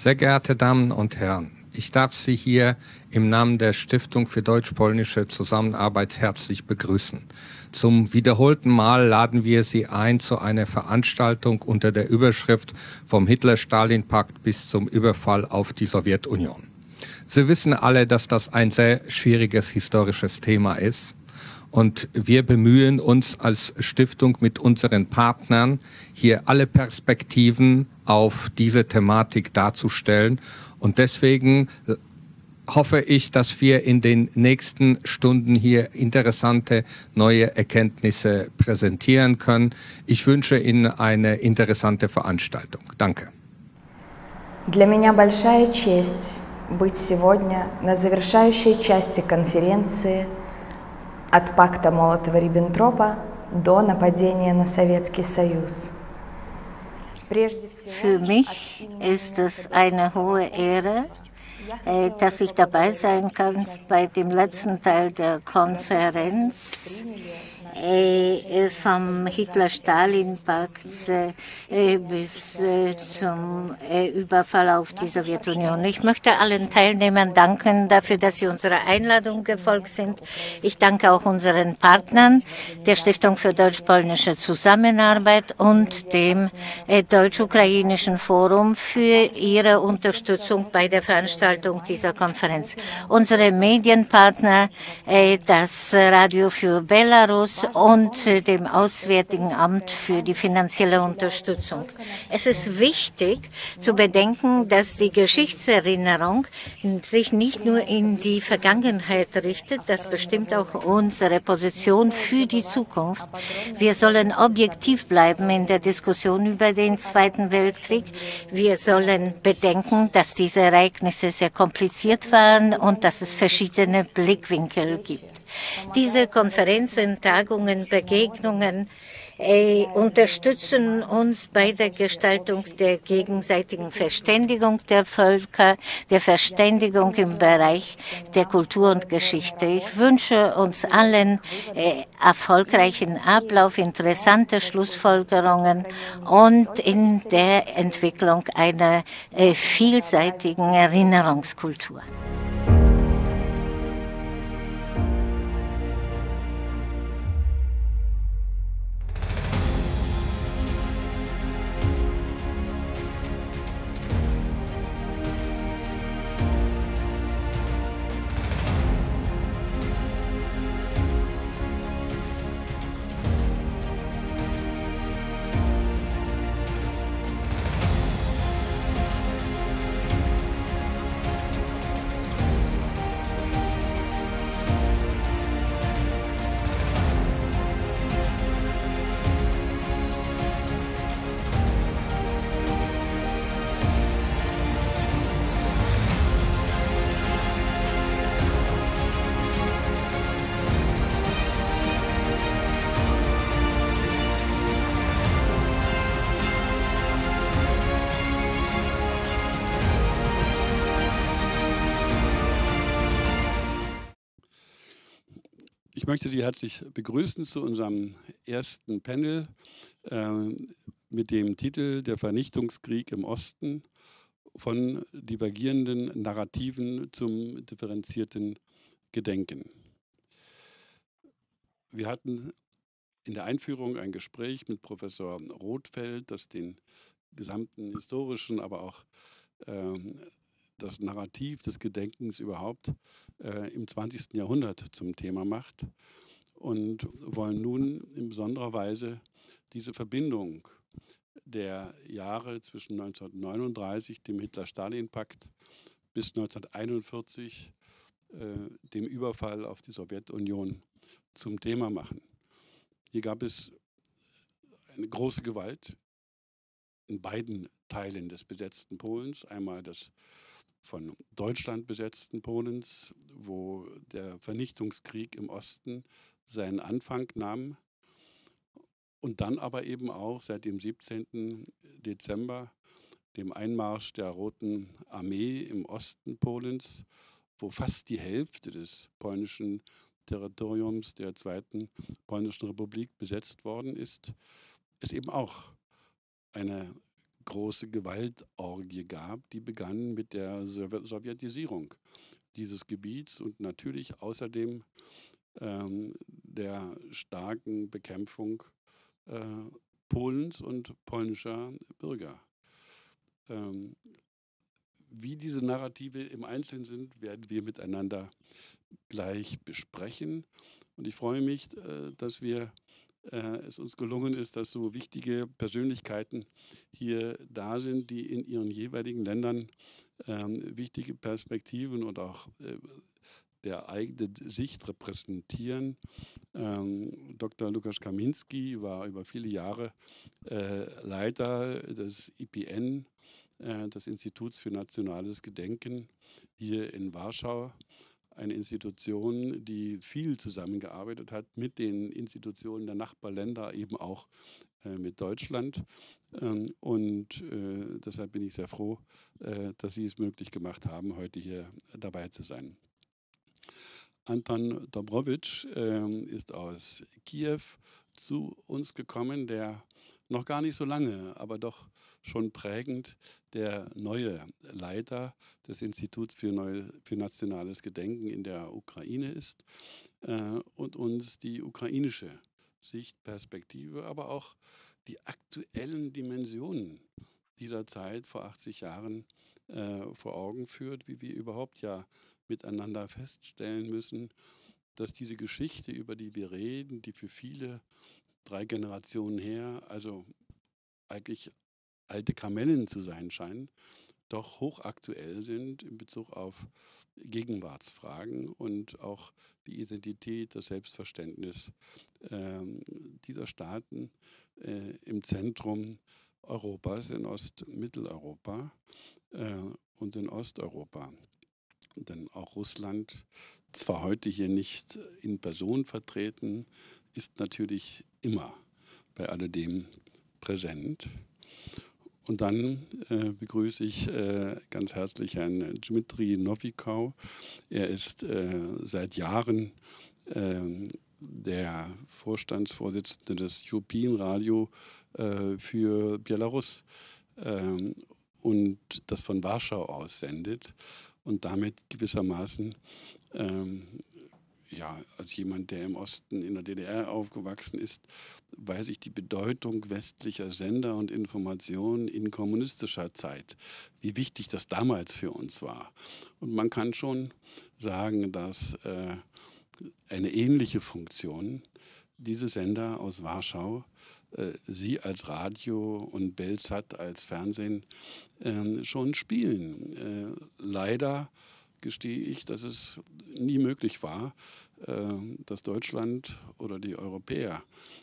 Sehr geehrte Damen und Herren, ich darf Sie hier im Namen der Stiftung für deutsch-polnische Zusammenarbeit herzlich begrüßen. Zum wiederholten Mal laden wir Sie ein zu einer Veranstaltung unter der Überschrift „Vom Hitler-Stalin-Pakt bis zum Überfall auf die Sowjetunion“. Sie wissen alle, dass das ein sehr schwieriges historisches Thema ist. Und wir bemühen uns als Stiftung mit unseren Partnern, hier alle Perspektiven auf diese Thematik darzustellen. Und deswegen hoffe ich, dass wir in den nächsten Stunden hier interessante neue Erkenntnisse präsentieren können. Ich wünsche Ihnen eine interessante Veranstaltung. Danke. Для меня большая честь быть сегодня на завершающей части конференции «От пакта Молотова-Риббентропа до нападения на Советский Союз». Für mich ist es eine hohe Ehre, dass ich dabei sein kann bei dem letzten Teil der Konferenz vom Hitler-Stalin-Pakt bis zum Überfall auf die Sowjetunion. Ich möchte allen Teilnehmern danken dafür, dass sie unserer Einladung gefolgt sind. Ich danke auch unseren Partnern, der Stiftung für deutsch-polnische Zusammenarbeit und dem Deutsch-Ukrainischen Forum für ihre Unterstützung bei der Veranstaltung dieser Konferenz. Unsere Medienpartner, das Radio für Belarus und dem Auswärtigen Amt für die finanzielle Unterstützung. Es ist wichtig zu bedenken, dass die Geschichtserinnerung sich nicht nur in die Vergangenheit richtet, das bestimmt auch unsere Position für die Zukunft. Wir sollen objektiv bleiben in der Diskussion über den Zweiten Weltkrieg. Wir sollen bedenken, dass diese Ereignisse sehr kompliziert waren und dass es verschiedene Blickwinkel gibt. Diese Konferenzen, Tagungen, Begegnungen unterstützen uns bei der Gestaltung der gegenseitigen Verständigung der Völker, der Verständigung im Bereich der Kultur und Geschichte. Ich wünsche uns allen erfolgreichen Ablauf, interessante Schlussfolgerungen und in der Entwicklung einer vielseitigen Erinnerungskultur. Ich möchte Sie herzlich begrüßen zu unserem ersten Panel mit dem Titel „Der Vernichtungskrieg im Osten – von divergierenden Narrativen zum differenzierten Gedenken“. Wir hatten in der Einführung ein Gespräch mit Professor Rothfeld, das den gesamten historischen, aber auch das Narrativ des Gedenkens überhaupt im 20. Jahrhundert zum Thema macht und wollen nun in besonderer Weise diese Verbindung der Jahre zwischen 1939, dem Hitler-Stalin-Pakt, bis 1941, dem Überfall auf die Sowjetunion, zum Thema machen. Hier gab es eine große Gewalt in beiden Teilen des besetzten Polens, einmal das von Deutschland besetzten Polens, wo der Vernichtungskrieg im Osten seinen Anfang nahm, und dann aber eben auch seit dem 17. Dezember, dem Einmarsch der Roten Armee im Osten Polens, wo fast die Hälfte des polnischen Territoriums der Zweiten Polnischen Republik besetzt worden ist, es eben auch eine große Gewaltorgie gab, die begann mit der Sowjetisierung dieses Gebiets und natürlich außerdem der starken Bekämpfung Polens und polnischer Bürger. Wie diese Narrative im Einzelnen sind, werden wir miteinander gleich besprechen. Und ich freue mich, dass es uns gelungen ist, dass so wichtige Persönlichkeiten hier da sind, die in ihren jeweiligen Ländern wichtige Perspektiven und auch der eigenen Sicht repräsentieren. Dr. Lukasz Kaminski war über viele Jahre Leiter des IPN, des Instituts für Nationales Gedenken, hier in Warschau. Eine Institution, die viel zusammengearbeitet hat mit den Institutionen der Nachbarländer, eben auch mit Deutschland. Deshalb bin ich sehr froh, dass Sie es möglich gemacht haben, heute hier dabei zu sein. Anton Dobrowitsch ist aus Kiew zu uns gekommen, der noch gar nicht so lange, aber doch schon prägend der neue Leiter des Instituts für nationales Gedenken in der Ukraine ist und uns die ukrainische Sicht, Perspektive, aber auch die aktuellen Dimensionen dieser Zeit vor 80 Jahren vor Augen führt, wie wir überhaupt ja miteinander feststellen müssen, dass diese Geschichte, über die wir reden, die für viele 3 Generationen her, also eigentlich alte Kamellen zu sein scheinen, doch hochaktuell sind in Bezug auf Gegenwartsfragen und auch die Identität, das Selbstverständnis dieser Staaten im Zentrum Europas, in Mitteleuropa und in Osteuropa. Denn auch Russland, zwar heute hier nicht in Person vertreten, ist natürlich immer bei alledem präsent. Und dann begrüße ich ganz herzlich Herrn Dmitri Nowikow. Er ist seit Jahren der Vorstandsvorsitzende des European Radio für Belarus und das von Warschau aus sendet und damit gewissermaßen als jemand, der im Osten in der DDR aufgewachsen ist, weiß ich die Bedeutung westlicher Sender und Informationen in kommunistischer Zeit, wie wichtig das damals für uns war. Und man kann schon sagen, dass eine ähnliche Funktion diese Sender aus Warschau, Sie als Radio und Belsat als Fernsehen schon spielen. Leider gestehe ich, dass es nie möglich war, dass Deutschland oder die Europäer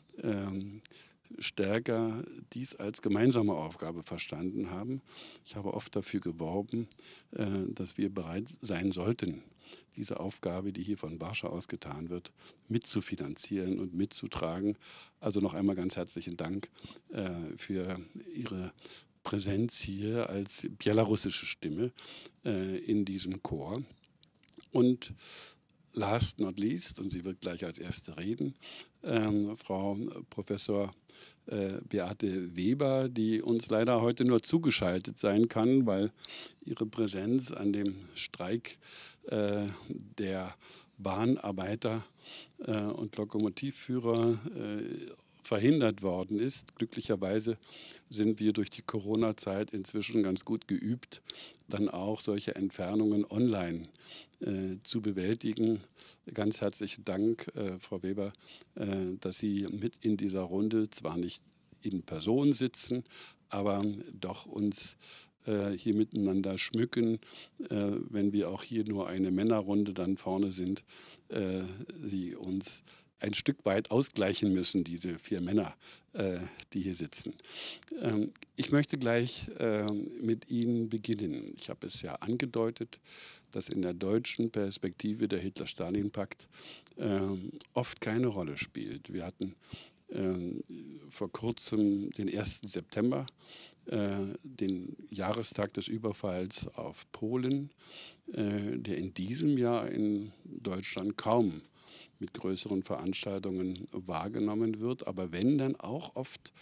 stärker dies als gemeinsame Aufgabe verstanden haben. Ich habe oft dafür geworben, dass wir bereit sein sollten, diese Aufgabe, die hier von Warschau aus getan wird, mitzufinanzieren und mitzutragen. Also noch einmal ganz herzlichen Dank für Ihre Präsenz hier als belarussische Stimme in diesem Chor. Und last not least, und sie wird gleich als Erste reden, Frau Professor Beate Weber, die uns leider heute nur zugeschaltet sein kann, weil ihre Präsenz an dem Streik der Bahnarbeiter und Lokomotivführer verhindert worden ist. Glücklicherweise sind wir durch die Corona-Zeit inzwischen ganz gut geübt, dann auch solche Entfernungen online zu bewältigen. Ganz herzlichen Dank, Frau Weber, dass Sie mit in dieser Runde zwar nicht in Person sitzen, aber doch uns hier miteinander schmücken, wenn wir auch hier nur eine Männerrunde dann vorne sind, Sie uns ein Stück weit ausgleichen müssen, diese 4 Männer, die hier sitzen. Ich möchte gleich mit Ihnen beginnen. Ich habe es ja angedeutet, dass in der deutschen Perspektive der Hitler-Stalin-Pakt oft keine Rolle spielt. Wir hatten vor kurzem den 1. September, den Jahrestag des Überfalls auf Polen, der in diesem Jahr in Deutschland kaum mit größeren Veranstaltungen wahrgenommen wird, aber wenn, dann auch oft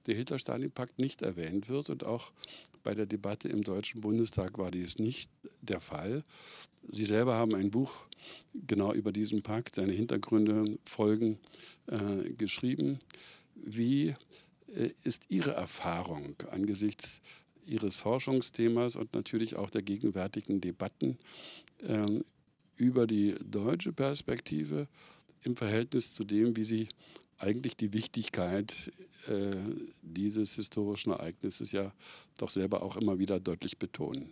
der Hitler-Stalin-Pakt nicht erwähnt wird. Und auch bei der Debatte im Deutschen Bundestag war dies nicht der Fall. Sie selber haben ein Buch genau über diesen Pakt, seine Hintergründe, Folgen geschrieben. Wie ist Ihre Erfahrung angesichts Ihres Forschungsthemas und natürlich auch der gegenwärtigen Debatten über die deutsche Perspektive im Verhältnis zu dem, wie Sie eigentlich die Wichtigkeit dieses historischen Ereignisses ja doch selber auch immer wieder deutlich betonen?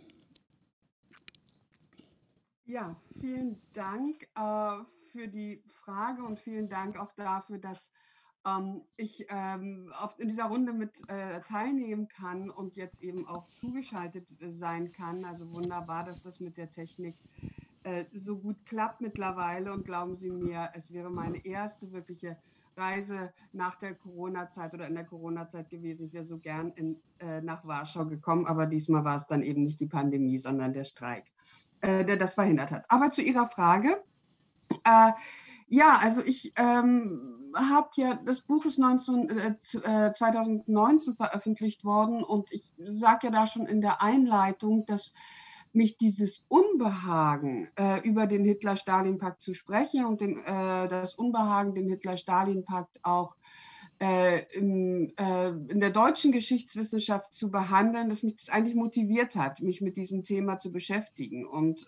Ja, vielen Dank für die Frage und vielen Dank auch dafür, dass ich in dieser Runde mit teilnehmen kann und jetzt eben auch zugeschaltet sein kann. Also wunderbar, dass das mit der Technik so gut klappt mittlerweile. Und glauben Sie mir, es wäre meine erste wirkliche Reise nach der Corona-Zeit oder in der Corona-Zeit gewesen. Ich wäre so gern nach Warschau gekommen, aber diesmal war es dann eben nicht die Pandemie, sondern der Streik, der das verhindert hat. Aber zu Ihrer Frage. Ja, also ich habe ja, das Buch ist 2019 veröffentlicht worden und ich sage ja da schon in der Einleitung, dass mich dieses Unbehagen, über den Hitler-Stalin-Pakt zu sprechen und das Unbehagen, den Hitler-Stalin-Pakt auch in der deutschen Geschichtswissenschaft zu behandeln, dass mich das eigentlich motiviert hat, mich mit diesem Thema zu beschäftigen. Und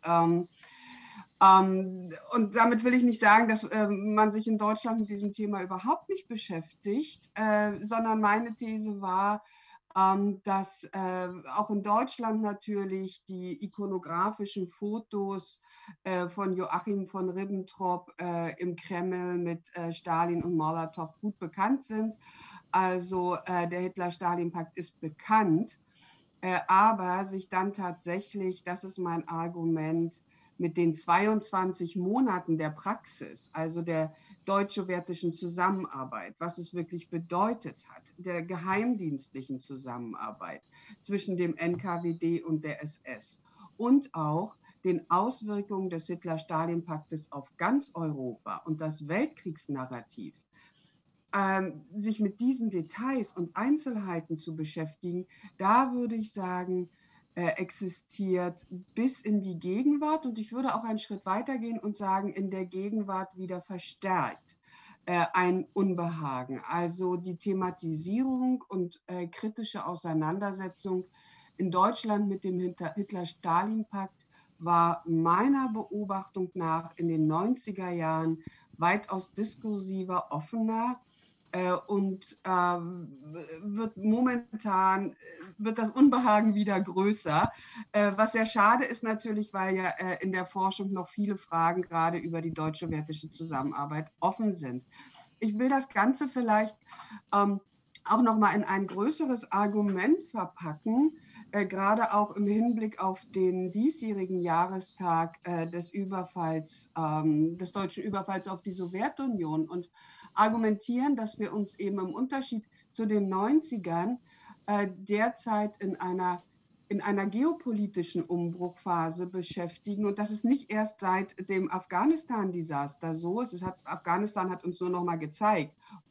damit will ich nicht sagen, dass man sich in Deutschland mit diesem Thema überhaupt nicht beschäftigt, sondern meine These war, dass auch in Deutschland natürlich die ikonografischen Fotos von Joachim von Ribbentrop im Kreml mit Stalin und Molotow gut bekannt sind. Also der Hitler-Stalin-Pakt ist bekannt, aber sich dann tatsächlich, das ist mein Argument, mit den 22 Monaten der Praxis, also der deutsch-sowjetischen Zusammenarbeit, was es wirklich bedeutet hat, der geheimdienstlichen Zusammenarbeit zwischen dem NKWD und der SS und auch den Auswirkungen des Hitler-Stalin-Paktes auf ganz Europa und das Weltkriegsnarrativ, sich mit diesen Details und Einzelheiten zu beschäftigen, da würde ich sagen, existiert bis in die Gegenwart und ich würde auch einen Schritt weitergehen und sagen, in der Gegenwart wieder verstärkt ein Unbehagen. Also die Thematisierung und kritische Auseinandersetzung in Deutschland mit dem Hitler-Stalin-Pakt war meiner Beobachtung nach in den 90er Jahren weitaus diskursiver, offener. Und wird das Unbehagen wieder größer, was sehr schade ist natürlich, weil ja in der Forschung noch viele Fragen gerade über die deutsch-sowjetische Zusammenarbeit offen sind. Ich will das Ganze vielleicht auch noch mal in ein größeres Argument verpacken, gerade auch im Hinblick auf den diesjährigen Jahrestag des deutschen Überfalls auf die Sowjetunion und argumentieren, dass wir uns eben im Unterschied zu den 90ern derzeit in einer geopolitischen Umbruchphase beschäftigen. Und das ist nicht erst seit dem Afghanistan-Desaster so. Afghanistan hat uns nur noch mal gezeigt,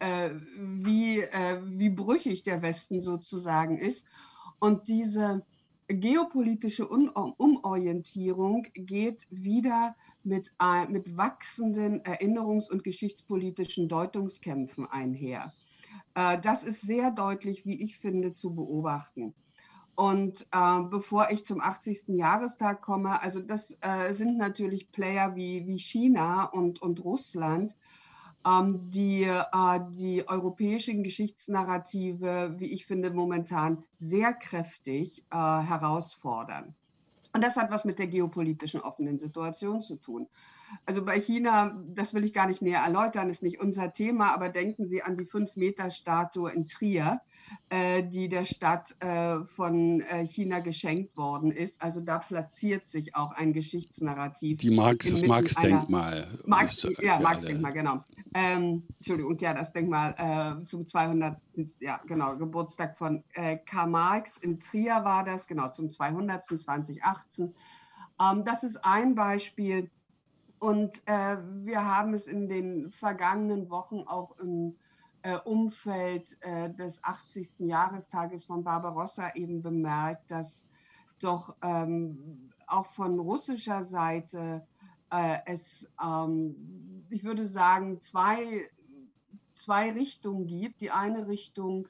wie brüchig der Westen sozusagen ist. Und diese geopolitische Umorientierung geht wieder mit wachsenden Erinnerungs- und geschichtspolitischen Deutungskämpfen einher. Das ist sehr deutlich, wie ich finde, zu beobachten. Und bevor ich zum 80. Jahrestag komme, also das sind natürlich Player wie China und Russland, die europäischen Geschichtsnarrative, wie ich finde, momentan sehr kräftig herausfordern. Und das hat was mit der geopolitischen offenen Situation zu tun. Also bei China, das will ich gar nicht näher erläutern, ist nicht unser Thema, aber denken Sie an die 5-Meter-Statue in Trier, die der Stadt von China geschenkt worden ist. Also da platziert sich auch ein Geschichtsnarrativ. Das Marx-Denkmal. Marx-Denkmal, genau. Entschuldigung, ja, das Denkmal zum 200. Geburtstag von Karl Marx in Trier war das, genau, zum 200. 2018. Das ist ein Beispiel. Und wir haben es in den vergangenen Wochen auch im Umfeld des 80. Jahrestages von Barbarossa eben bemerkt, dass doch auch von russischer Seite es, ich würde sagen, zwei Richtungen gibt. Die eine Richtung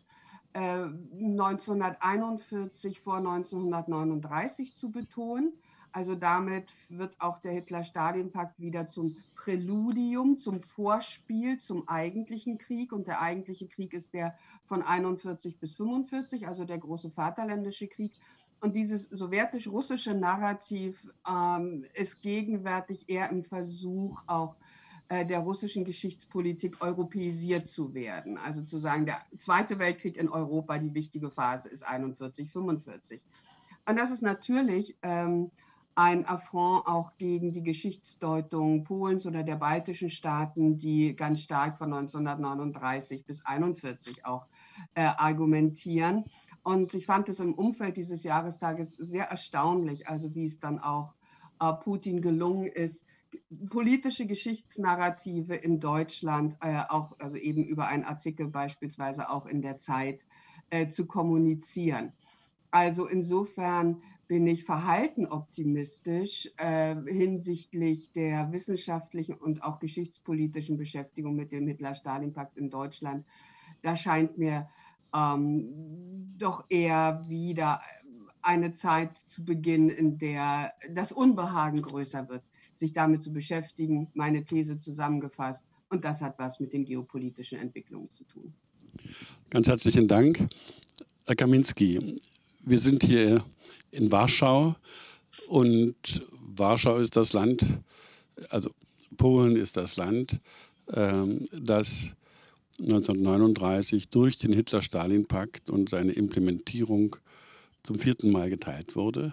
1941 vor 1939 zu betonen. Also damit wird auch der Hitler-Stalin-Pakt wieder zum Präludium, zum Vorspiel, zum eigentlichen Krieg. Und der eigentliche Krieg ist der von 41 bis 45, also der große Vaterländische Krieg. Und dieses sowjetisch-russische Narrativ ist gegenwärtig eher im Versuch, auch der russischen Geschichtspolitik europäisiert zu werden. Also zu sagen, der Zweite Weltkrieg in Europa, die wichtige Phase ist 41, 45. Und das ist natürlich ein Affront auch gegen die Geschichtsdeutung Polens oder der baltischen Staaten, die ganz stark von 1939 bis 1941 auch argumentieren. Und ich fand es im Umfeld dieses Jahrestages sehr erstaunlich, also wie es dann auch Putin gelungen ist, politische Geschichtsnarrative in Deutschland auch, also eben über einen Artikel beispielsweise auch in der Zeit zu kommunizieren. Also insofern bin ich verhalten optimistisch hinsichtlich der wissenschaftlichen und auch geschichtspolitischen Beschäftigung mit dem Hitler-Stalin-Pakt in Deutschland. Da scheint mir doch eher wieder eine Zeit zu beginnen, in der das Unbehagen größer wird, sich damit zu beschäftigen, meine These zusammengefasst. Und das hat was mit den geopolitischen Entwicklungen zu tun. Ganz herzlichen Dank. Herr Kaminski, wir sind hier in Warschau und Warschau ist das Land, also Polen ist das Land, das 1939 durch den Hitler-Stalin-Pakt und seine Implementierung zum 4. Mal geteilt wurde,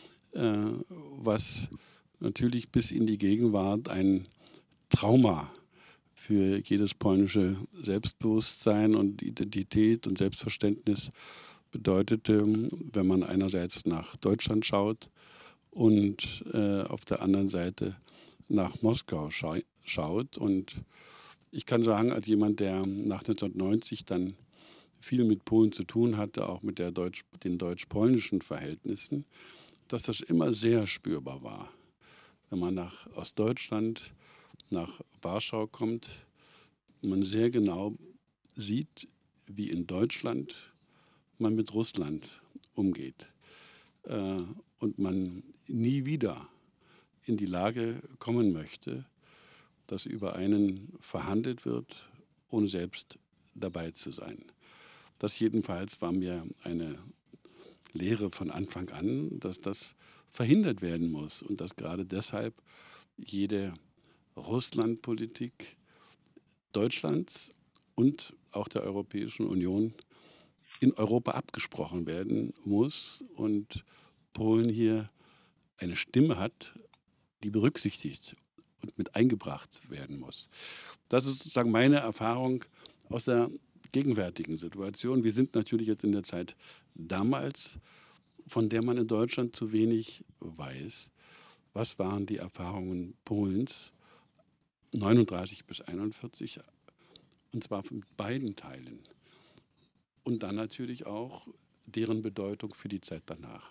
was natürlich bis in die Gegenwart ein Trauma für jedes polnische Selbstbewusstsein und Identität und Selbstverständnis bedeutete, wenn man einerseits nach Deutschland schaut und auf der anderen Seite nach Moskau schaut. Und ich kann sagen, als jemand, der nach 1990 dann viel mit Polen zu tun hatte, auch mit den deutsch-polnischen Verhältnissen, dass das immer sehr spürbar war. Wenn man aus Ostdeutschland nach Warschau kommt, man sehr genau sieht, wie in Deutschland man mit Russland umgeht. Und man nie wieder in die Lage kommen möchte, dass über einen verhandelt wird, ohne selbst dabei zu sein. Das jedenfalls war mir eine Lehre von Anfang an, dass das verhindert werden muss und dass gerade deshalb jede Russlandpolitik Deutschlands und auch der Europäischen Union in Europa abgesprochen werden muss und Polen hier eine Stimme hat, die berücksichtigt und mit eingebracht werden muss. Das ist sozusagen meine Erfahrung aus der gegenwärtigen Situation. Wir sind natürlich jetzt in der Zeit damals, von der man in Deutschland zu wenig weiß. Was waren die Erfahrungen Polens 39 bis 41, und zwar von beiden Teilen. Und dann natürlich auch deren Bedeutung für die Zeit danach.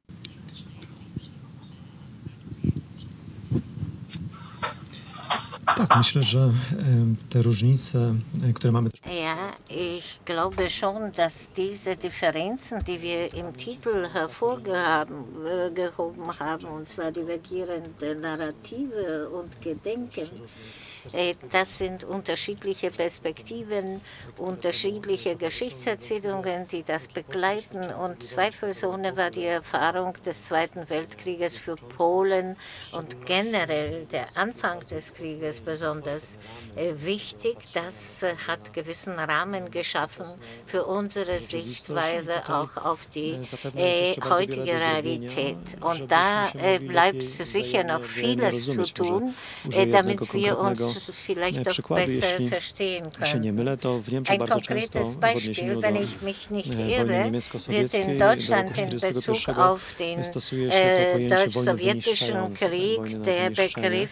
Tak, myślę, że te różnice, które mamy... Ja, ich glaube schon, dass diese Differenzen, die wir im Titel hervorgehoben haben, und zwar divergierende Narrative und Gedenken, das sind unterschiedliche Perspektiven, unterschiedliche Geschichtserzählungen, die das begleiten. Und zweifelsohne war die Erfahrung des Zweiten Weltkrieges für Polen und generell der Anfang des Krieges besonders wichtig. Das hat gewissen Rahmen geschaffen für unsere Sichtweise auch auf die heutige Realität. Und da bleibt sicher noch vieles zu tun, damit wir uns es vielleicht doch besser verstehen können. Ein konkretes Beispiel, wenn ich mich nicht irre, wird in Deutschland in Bezug auf den deutsch-sowjetischen Krieg der Begriff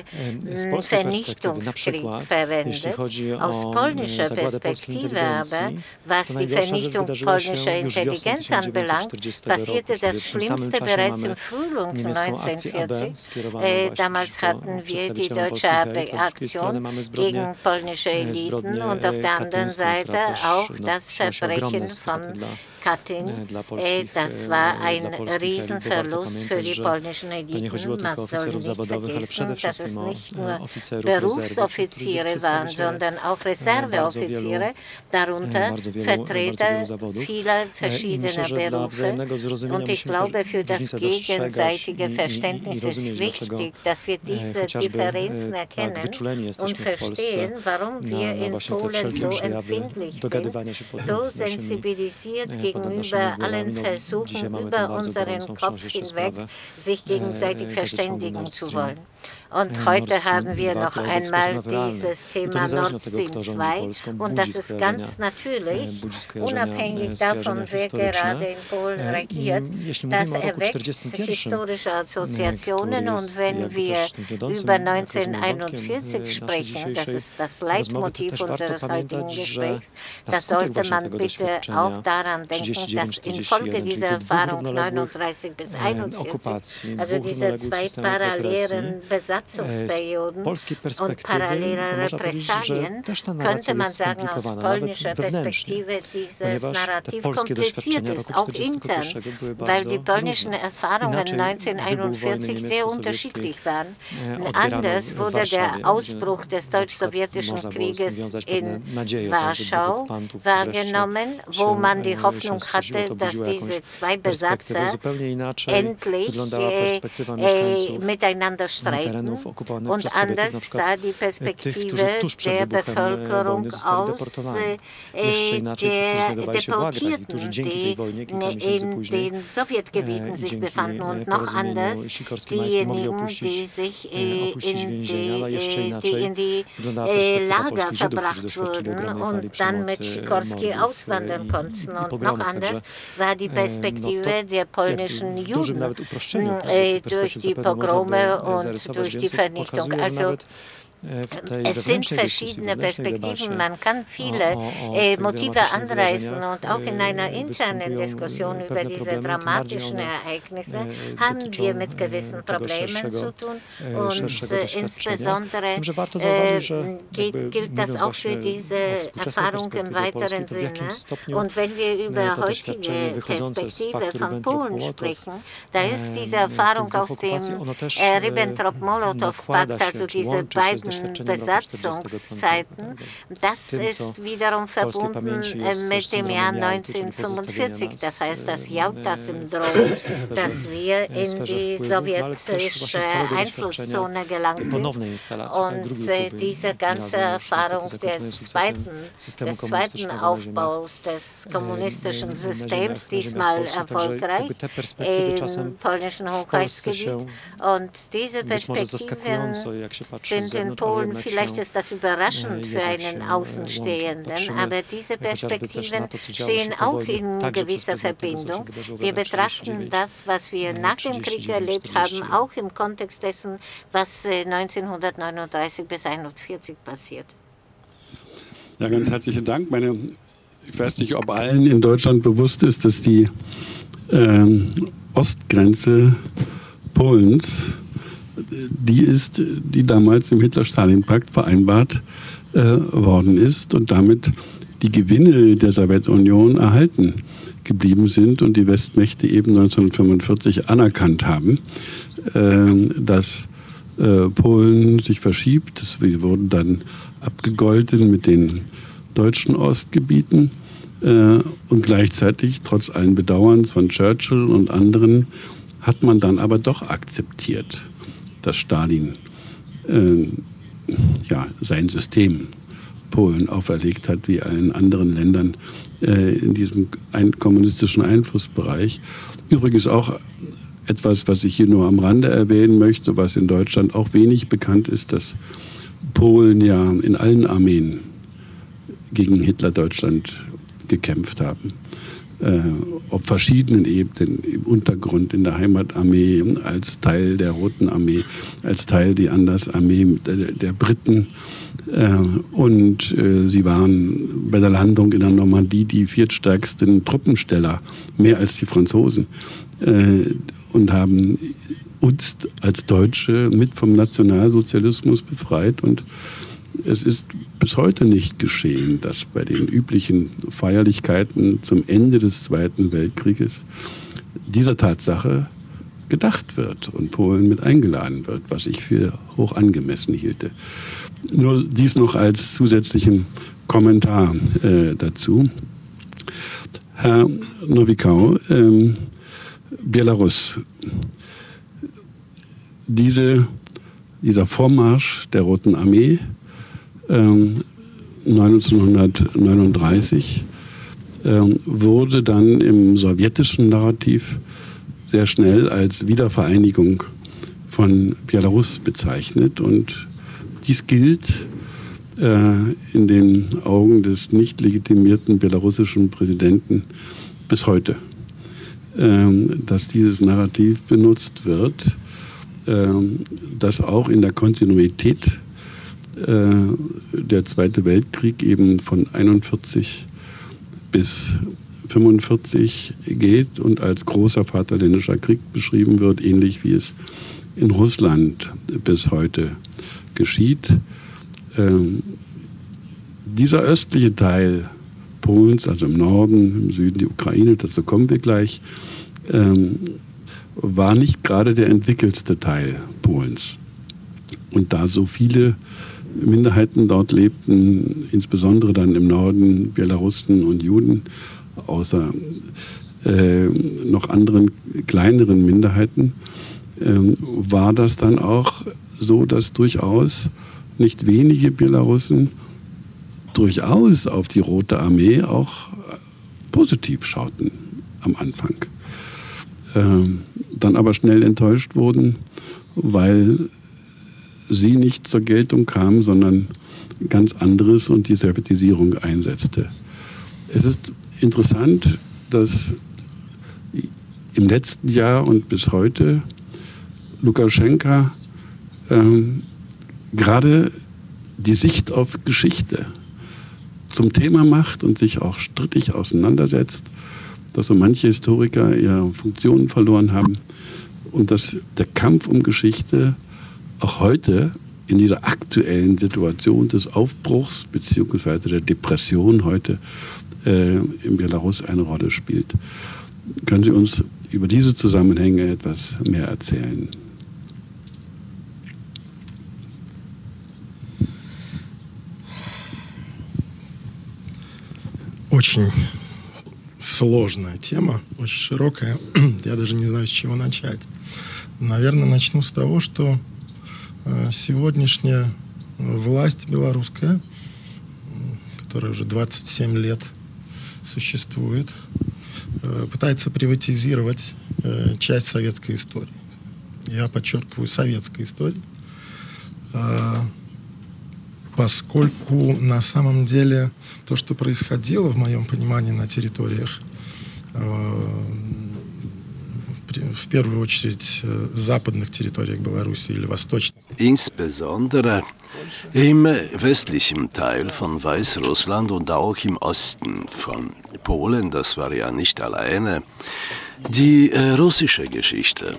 Vernichtungskrieg verwendet. Aus polnischer Perspektive aber, was die Vernichtung polnischer Intelligenz anbelangt, passierte das Schlimmste bereits im Frühling 1940. Damals hatten wir die deutsche Aktion gegen polnische Eliten und auf der anderen Seite auch das Verbrechen von Katyn. Das war ein Riesenverlust für die polnischen Eliten. Man soll nicht vergessen, dass es nicht nur Berufsoffiziere waren, sondern auch Reserveoffiziere, darunter Vertreter vieler verschiedener Berufe. Und ich glaube, für das gegenseitige Verständnis ist wichtig, dass wir diese Differenzen erkennen und verstehen, warum wir in Polen so empfindlich sind, so sensibilisiert gegenüber allen Versuchen, über unseren Kopf hinweg sich gegenseitig verständigen zu wollen. Und heute haben wir noch einmal dieses Thema Nord Stream 2 und das ist ganz natürlich, unabhängig davon, wer gerade in Polen regiert, das erweckt historische Assoziationen und wenn wir über 1941 sprechen, das ist das Leitmotiv unseres heutigen Gesprächs, da sollte man bitte auch daran denken, dass infolge dieser Erfahrung 39 bis 41, also diese zwei parallelen Besatzungsperioden und parallele Repressalien, könnte man sagen, aus polnischer Perspektive dieses Narrativ kompliziert ist, auch intern, weil die polnischen Erfahrungen 1941 sehr unterschiedlich waren. Anders wurde der Ausbruch des deutsch-sowjetischen Krieges in Warschau wahrgenommen, wo man die Hoffnung hatte, dass diese zwei Besatzer endlich miteinander streiten. Und anders sah die Perspektive der Bevölkerung aus der Deportierten, die in den Sowjetgebieten sich befanden und noch anders diejenigen, die sich in die Lager verbracht wurden und dann mit Sikorski auswandern konnten. Und noch anders war die Perspektive der polnischen Juden durch die Pogrome und durch die Vernichtung. Also es sind verschiedene Perspektiven, man kann viele Motive anreißen und auch in einer internen Diskussion über diese dramatischen Ereignisse haben wir mit gewissen Problemen zu tun und insbesondere gilt das auch für diese Erfahrung im weiteren Sinne. Und wenn wir über heutige Perspektive von Polen sprechen, da ist diese Erfahrung aus dem Ribbentrop-Molotov-Pakt, also diese beiden Besatzungszeiten, das ist wiederum verbunden mit dem Jahr 1945, das heißt das Jalta-Syndrom, dass wir in die sowjetische Einflusszone gelangt sind und diese ganze Erfahrung des zweiten Aufbaus des kommunistischen Systems, diesmal erfolgreich im polnischen Hochreichsgebiet, und diese Perspektiven sind in Polen, vielleicht ist das überraschend für einen Außenstehenden, aber diese Perspektiven stehen auch in gewisser Verbindung. Wir betrachten das, was wir nach dem Krieg erlebt haben, auch im Kontext dessen, was 1939 bis 1941 passiert. Ja, ganz herzlichen Dank. Ich weiß nicht, ob allen in Deutschland bewusst ist, dass die Ostgrenze Polens die ist, die damals im Hitler-Stalin-Pakt vereinbart worden ist und damit die Gewinne der Sowjetunion erhalten geblieben sind und die Westmächte eben 1945 anerkannt haben, dass Polen sich verschiebt. Das wurden dann abgegolten mit den deutschen Ostgebieten und gleichzeitig, trotz allen Bedauerns von Churchill und anderen, hat man dann aber doch akzeptiert, dass Stalin sein System Polen auferlegt hat, wie allen anderen Ländern in diesem kommunistischen Einflussbereich. Übrigens auch etwas, was ich hier nur am Rande erwähnen möchte, was in Deutschland auch wenig bekannt ist, dass Polen ja in allen Armeen gegen Hitler-Deutschland gekämpft haben. Auf verschiedenen Ebenen, im Untergrund, in der Heimatarmee, als Teil der Roten Armee, als Teil der Andersarmee der Briten. Und sie waren bei der Landung in der Normandie die viertstärksten Truppensteller, mehr als die Franzosen, und haben uns als Deutsche mit vom Nationalsozialismus befreit. Und es ist bis heute nicht geschehen, dass bei den üblichen Feierlichkeiten zum Ende des Zweiten Weltkrieges dieser Tatsache gedacht wird und Polen mit eingeladen wird, was ich für hoch angemessen hielte. Nur dies noch als zusätzlichen Kommentar dazu. Herr Nowikow, Belarus. Dieser Vormarsch der Roten Armee 1939 wurde dann im sowjetischen Narrativ sehr schnell als Wiedervereinigung von Belarus bezeichnet. Und dies gilt in den Augen des nicht legitimierten belarussischen Präsidenten bis heute, dass dieses Narrativ benutzt wird, dass auch in der Kontinuität der Zweite Weltkrieg eben von 41 bis 45 geht und als großer Vaterländischer Krieg beschrieben wird, ähnlich wie es in Russland bis heute geschieht. Dieser östliche Teil Polens, also im Norden, im Süden die Ukraine, dazu kommen wir gleich, war nicht gerade der entwickelste Teil Polens. Und da so viele Minderheiten dort lebten, insbesondere dann im Norden Belarussen und Juden, außer noch anderen kleineren Minderheiten, war das dann auch so, dass durchaus nicht wenige Belarussen durchaus auf die Rote Armee auch positiv schauten am Anfang. Dann aber schnell enttäuscht wurden, weil sie nicht zur Geltung kam, sondern ganz anderes und die Sowjetisierung einsetzte. Es ist interessant, dass im letzten Jahr und bis heute Lukaschenka gerade die Sicht auf Geschichte zum Thema macht und sich auch strittig auseinandersetzt, dass so manche Historiker ihre Funktionen verloren haben und dass der Kampf um Geschichte auch heute in dieser aktuellen Situation des Aufbruchs bzw. der Depression heute in Belarus eine Rolle spielt. Können Sie uns über diese Zusammenhänge etwas mehr erzählen? Очень сложная тема, очень широкая. Я даже не знаю, с чего начать. Наверное, начну с того, что сегодняшняя власть белорусская, которая уже 27 лет существует, пытается приватизировать часть советской истории. Я подчеркиваю, советской истории. Поскольку на самом деле то, что происходило, в моем понимании, на территориях, в первую очередь, западных территориях Беларуси или восточных. Insbesondere im westlichen Teil von Weißrussland und auch im Osten von Polen, das war ja nicht alleine, die russische Geschichte.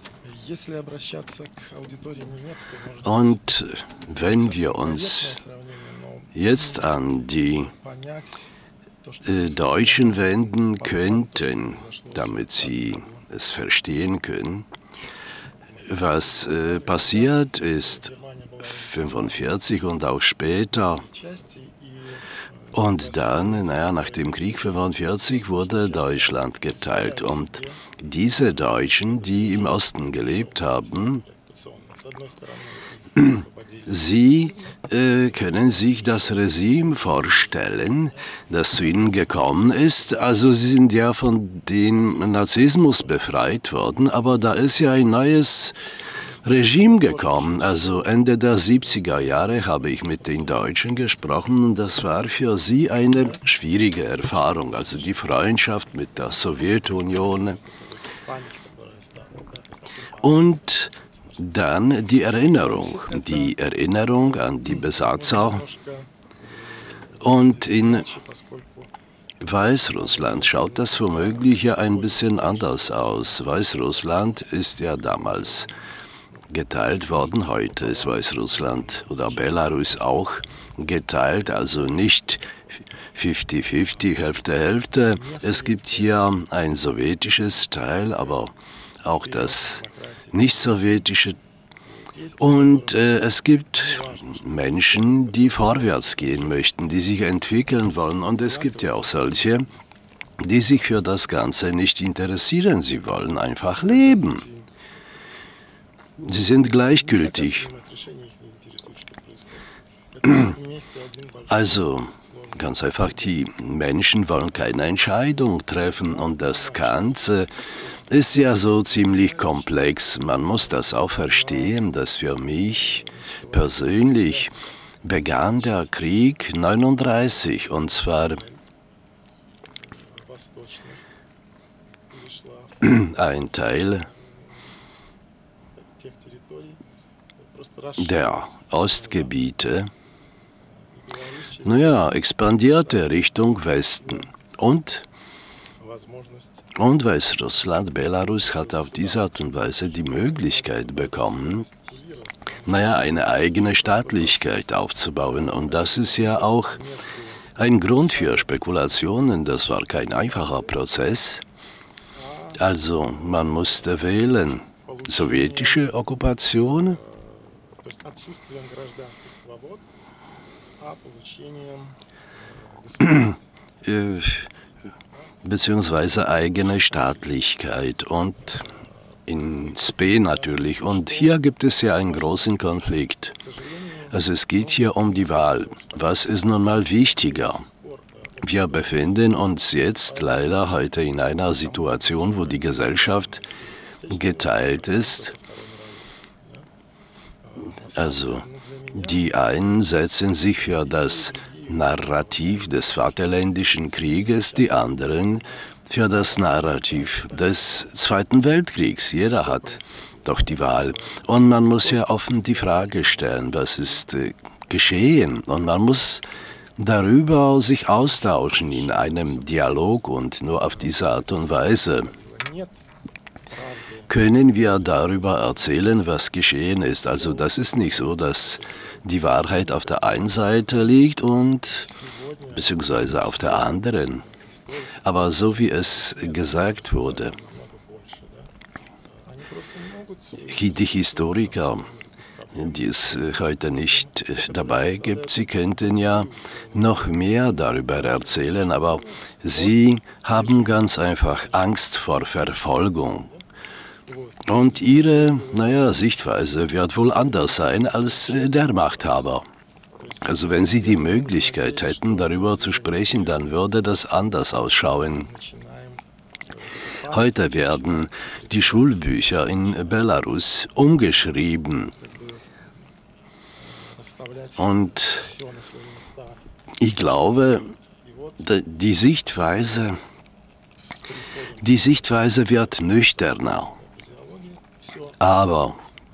Und wenn wir uns jetzt an die Deutschen wenden könnten, damit sie es verstehen können, was passiert ist 1945 und auch später. Und dann, nach dem Krieg 1945 wurde Deutschland geteilt. Und diese Deutschen, die im Osten gelebt haben, sie können sich das Regime vorstellen, das zu ihnen gekommen ist. Also sie sind ja von dem Nazismus befreit worden, aber da ist ja ein neues Regime gekommen. Also Ende der 70er Jahre habe ich mit den Deutschen gesprochen und das war für sie eine schwierige Erfahrung. Also die Freundschaft mit der Sowjetunion und dann die Erinnerung an die Besatzer. Und in Weißrussland schaut das womöglich ja ein bisschen anders aus. Weißrussland ist ja damals geteilt worden. Heute ist Weißrussland oder Belarus auch geteilt, also nicht 50-50, Hälfte-Hälfte. Es gibt hier ein sowjetisches Teil, aber auch das nicht-sowjetische. Und es gibt Menschen, die vorwärts gehen möchten, die sich entwickeln wollen. Und es gibt ja auch solche, die sich für das Ganze nicht interessieren. Sie wollen einfach leben. Sie sind gleichgültig. Also ganz einfach, die Menschen wollen keine Entscheidung treffen und das Ganze ist ja so ziemlich komplex. Man muss das auch verstehen, dass für mich persönlich begann der Krieg 1939 und zwar ein Teil der Ostgebiete, expandierte Richtung Westen. Und Weißrussland, Belarus hat auf diese Art und Weise die Möglichkeit bekommen, eine eigene Staatlichkeit aufzubauen. Und das ist ja auch ein Grund für Spekulationen. Das war kein einfacher Prozess. Also man musste wählen. Sowjetische Okkupation beziehungsweise eigene Staatlichkeit und in Spe natürlich. Und hier gibt es ja einen großen Konflikt. Also es geht hier um die Wahl. Was ist nun mal wichtiger? Wir befinden uns jetzt leider heute in einer Situation, wo die Gesellschaft geteilt ist. Also die einen setzen sich für das Narrativ des Vaterländischen Krieges, die anderen für das Narrativ des Zweiten Weltkriegs. Jeder hat doch die Wahl. Und man muss ja offen die Frage stellen, was ist geschehen? Und man muss darüber sich austauschen in einem Dialog und nur auf diese Art und Weise können wir darüber erzählen, was geschehen ist. Also das ist nicht so, dass die Wahrheit auf der einen Seite liegt und beziehungsweise auf der anderen. Aber so wie es gesagt wurde, die Historiker, die es heute nicht dabei gibt, sie könnten ja noch mehr darüber erzählen, aber sie haben ganz einfach Angst vor Verfolgung. Und ihre, Sichtweise wird wohl anders sein als der Machthaber. Also wenn sie die Möglichkeit hätten, darüber zu sprechen, dann würde das anders ausschauen. Heute werden die Schulbücher in Belarus umgeschrieben. Und ich glaube, die Sichtweise wird nüchterner. Aber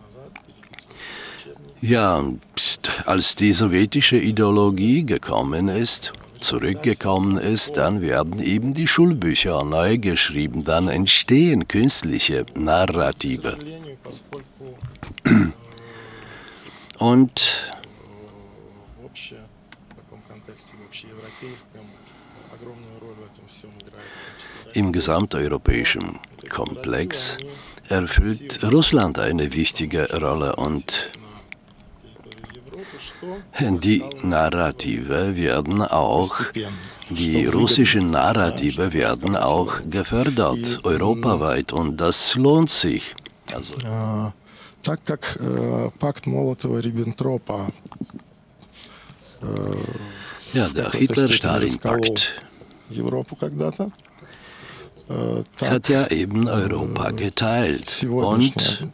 ja, als die sowjetische Ideologie zurückgekommen ist, dann werden eben die Schulbücher neu geschrieben, dann entstehen künstliche Narrative. Und im gesamteuropäischen Komplex erfüllt Russland eine wichtige Rolle und die russischen Narrative werden auch gefördert, europaweit, und das lohnt sich. Also, так как пакт Молотова-Риббентропа, der Hitler-Stalin-Pakt, hat ja eben Europa geteilt. Und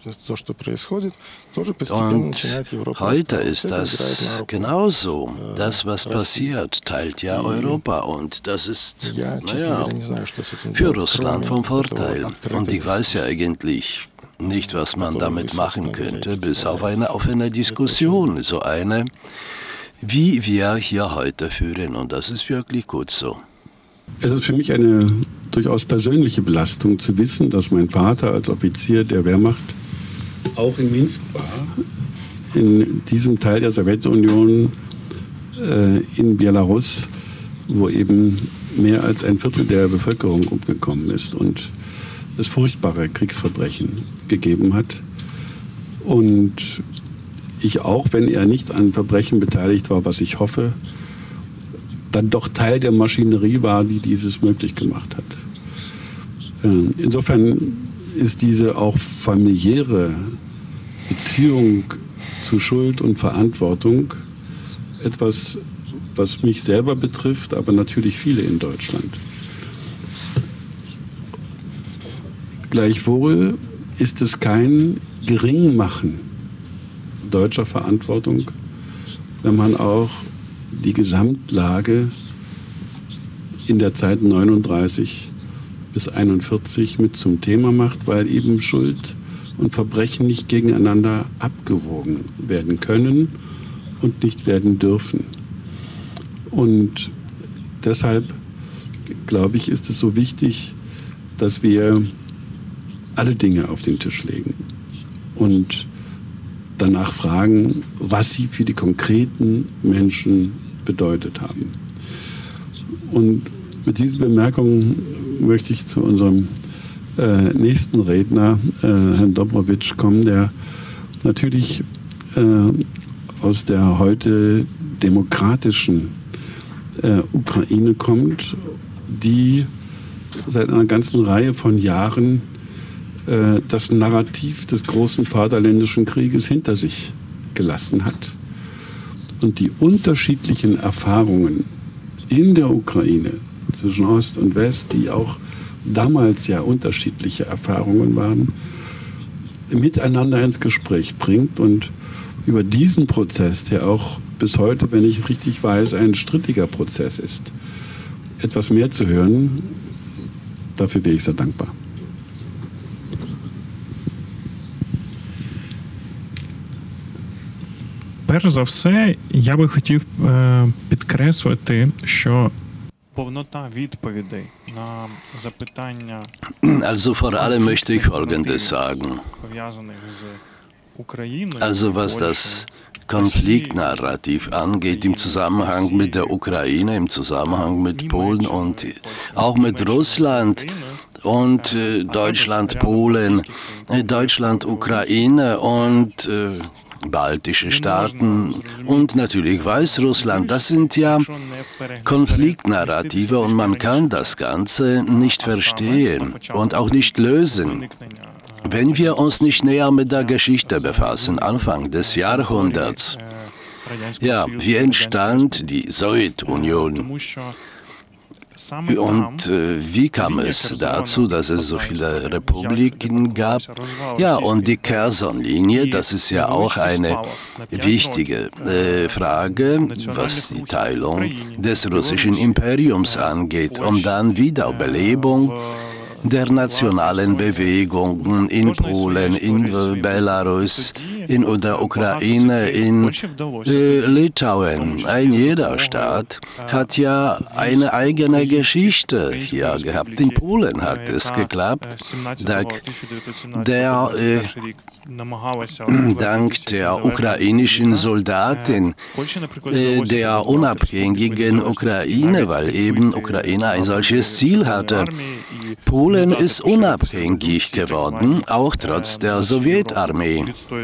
heute ist das genauso. Das, was passiert, teilt ja Europa. Und das ist, für Russland vom Vorteil. Und ich weiß ja eigentlich nicht, was man damit machen könnte, bis auf eine offene Diskussion, so eine, wie wir hier heute führen. Und das ist wirklich gut so. Es ist für mich eine durchaus persönliche Belastung zu wissen, dass mein Vater als Offizier der Wehrmacht auch in Minsk war, in diesem Teil der Sowjetunion, in Belarus, wo eben mehr als ein Viertel der Bevölkerung umgekommen ist und es furchtbare Kriegsverbrechen gegeben hat. Und ich auch, wenn er nicht an Verbrechen beteiligt war, was ich hoffe, dann doch Teil der Maschinerie war, die dieses möglich gemacht hat. Insofern ist diese auch familiäre Beziehung zu Schuld und Verantwortung etwas, was mich selber betrifft, aber natürlich viele in Deutschland. Gleichwohl ist es kein Geringmachen deutscher Verantwortung, wenn man auch die Gesamtlage in der Zeit 39 bis 41 mit zum Thema macht, weil eben Schuld und Verbrechen nicht gegeneinander abgewogen werden können und nicht werden dürfen. Und deshalb, glaube ich, ist es so wichtig, dass wir alle Dinge auf den Tisch legen und danach fragen, was sie für die konkreten Menschen bedeutet haben. Und mit diesen Bemerkungen möchte ich zu unserem nächsten Redner, Herrn Dobrowitsch, kommen, der natürlich aus der heute demokratischen Ukraine kommt, die seit einer ganzen Reihe von Jahren das Narrativ des großen Vaterländischen Krieges hinter sich gelassen hat. Und die unterschiedlichen Erfahrungen in der Ukraine zwischen Ost und West, die auch damals ja unterschiedliche Erfahrungen waren, miteinander ins Gespräch bringt und über diesen Prozess, der auch bis heute, wenn ich richtig weiß, ein strittiger Prozess ist, etwas mehr zu hören, dafür wäre ich sehr dankbar. Перш за все, я би хотів підкреслити, що повнота відповідей на запитання, Also vor allem möchte ich Folgendes sagen. пов'язаних з Україною, Also was das Konfliktnarrativ angeht, im Zusammenhang mit der Ukraine, im Zusammenhang mit Polen und auch mit Russland und Deutschland, Polen, Deutschland, Ukraine und baltische Staaten und natürlich Weißrussland, das sind ja Konfliktnarrative und man kann das Ganze nicht verstehen und auch nicht lösen, wenn wir uns nicht näher mit der Geschichte befassen, Anfang des Jahrhunderts. Ja, wie entstand die Sowjetunion? Und wie kam es dazu, dass es so viele Republiken gab? Ja, und die Curzon-Linie, das ist ja auch eine wichtige Frage, was die Teilung des russischen Imperiums angeht, und dann Wiederbelebung der nationalen Bewegungen in Polen, in Belarus, in der Ukraine, in Litauen. Jeder Staat hat ja eine eigene Geschichte hier gehabt. In Polen hat es geklappt, dank der ukrainischen Soldaten der unabhängigen Ukraine, weil eben Ukraine ein solches Ziel hatte. Polen ist unabhängig geworden, auch trotz der Sowjetarmee.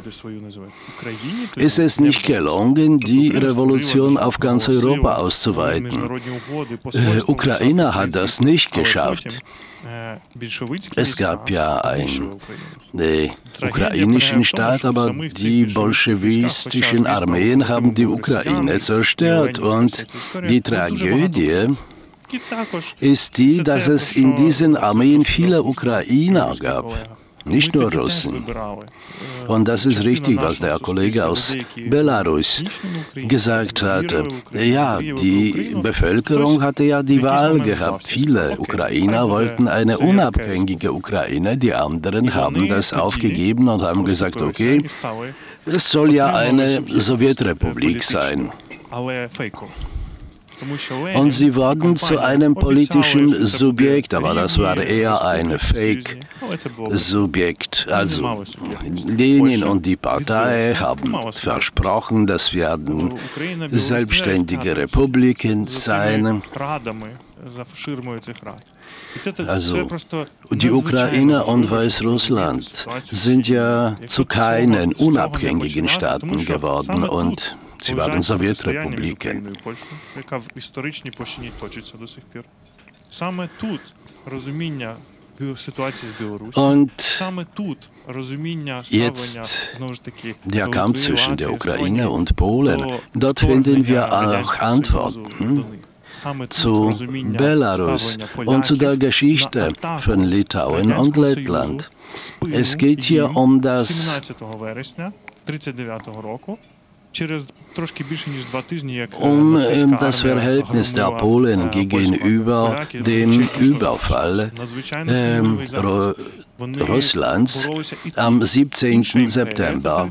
Ist es nicht gelungen, die Revolution auf ganz Europa auszuweiten? Ukraine hat das nicht geschafft. Es gab ja einen ukrainischen Staat, aber die bolschewistischen Armeen haben die Ukraine zerstört. Und die Tragödie ist die, dass es in diesen Armeen viele Ukrainer gab, nicht nur Russen. Und das ist richtig, was der Kollege aus Belarus gesagt hatte. Ja, die Bevölkerung hatte ja die Wahl gehabt. Viele Ukrainer wollten eine unabhängige Ukraine, die anderen haben das aufgegeben und haben gesagt, okay, es soll ja eine Sowjetrepublik sein. Und sie wurden zu einem politischen Subjekt, aber das war eher ein Fake-Subjekt. Also Lenin und die Partei haben versprochen, das werden selbstständige Republiken sein. Also die Ukraine und Weißrussland sind ja zu keinen unabhängigen Staaten geworden und sie waren Sowjetrepubliken. Und jetzt der Kampf zwischen der Ukraine und Polen, dort finden wir auch Antworten zu Belarus und zu der Geschichte von Litauen und Lettland. Es geht hier um das Verhältnis der Polen gegenüber dem Überfall Russlands am 17. September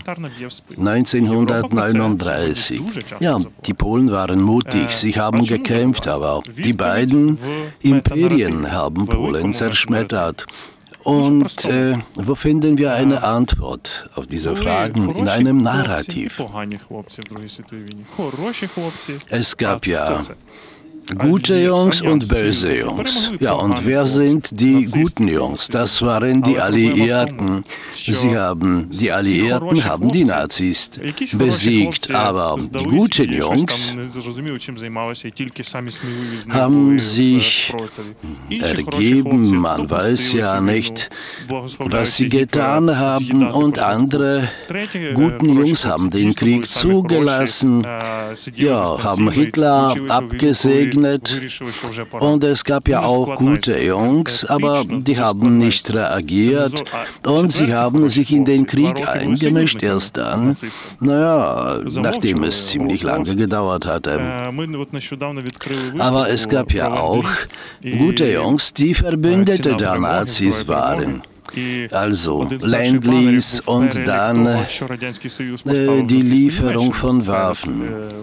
1939. Ja, die Polen waren mutig, sie haben gekämpft, aber die beiden Imperien haben Polen zerschmettert. Und wo finden wir eine Antwort auf diese Fragen? In einem Narrativ. Es gab ja gute Jungs und böse Jungs. Ja, und wer sind die guten Jungs? Das waren die Alliierten. Die Alliierten haben die Nazis besiegt, aber die guten Jungs haben sich ergeben. Man weiß ja nicht, was sie getan haben. Und andere guten Jungs haben den Krieg zugelassen, ja, haben Hitler abgesägt. Und es gab ja auch gute Jungs, aber die haben nicht reagiert und sie haben sich in den Krieg eingemischt, erst dann, naja, nachdem es ziemlich lange gedauert hatte. Aber es gab ja auch gute Jungs, die Verbündete der Nazis waren. Also Lend-Lease und dann die Lieferung von Waffen.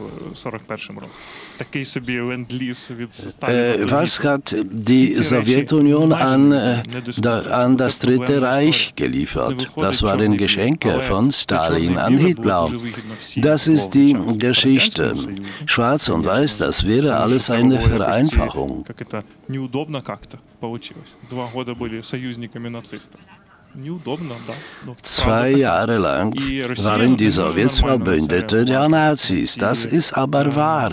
Was hat die Sowjetunion an das Dritte Reich geliefert? Das waren Geschenke von Stalin an Hitler. Das ist die Geschichte. Schwarz und Weiß, das wäre alles eine Vereinfachung. 2 Jahre lang waren die Sowjets Verbündete der Nazis. Das ist aber wahr.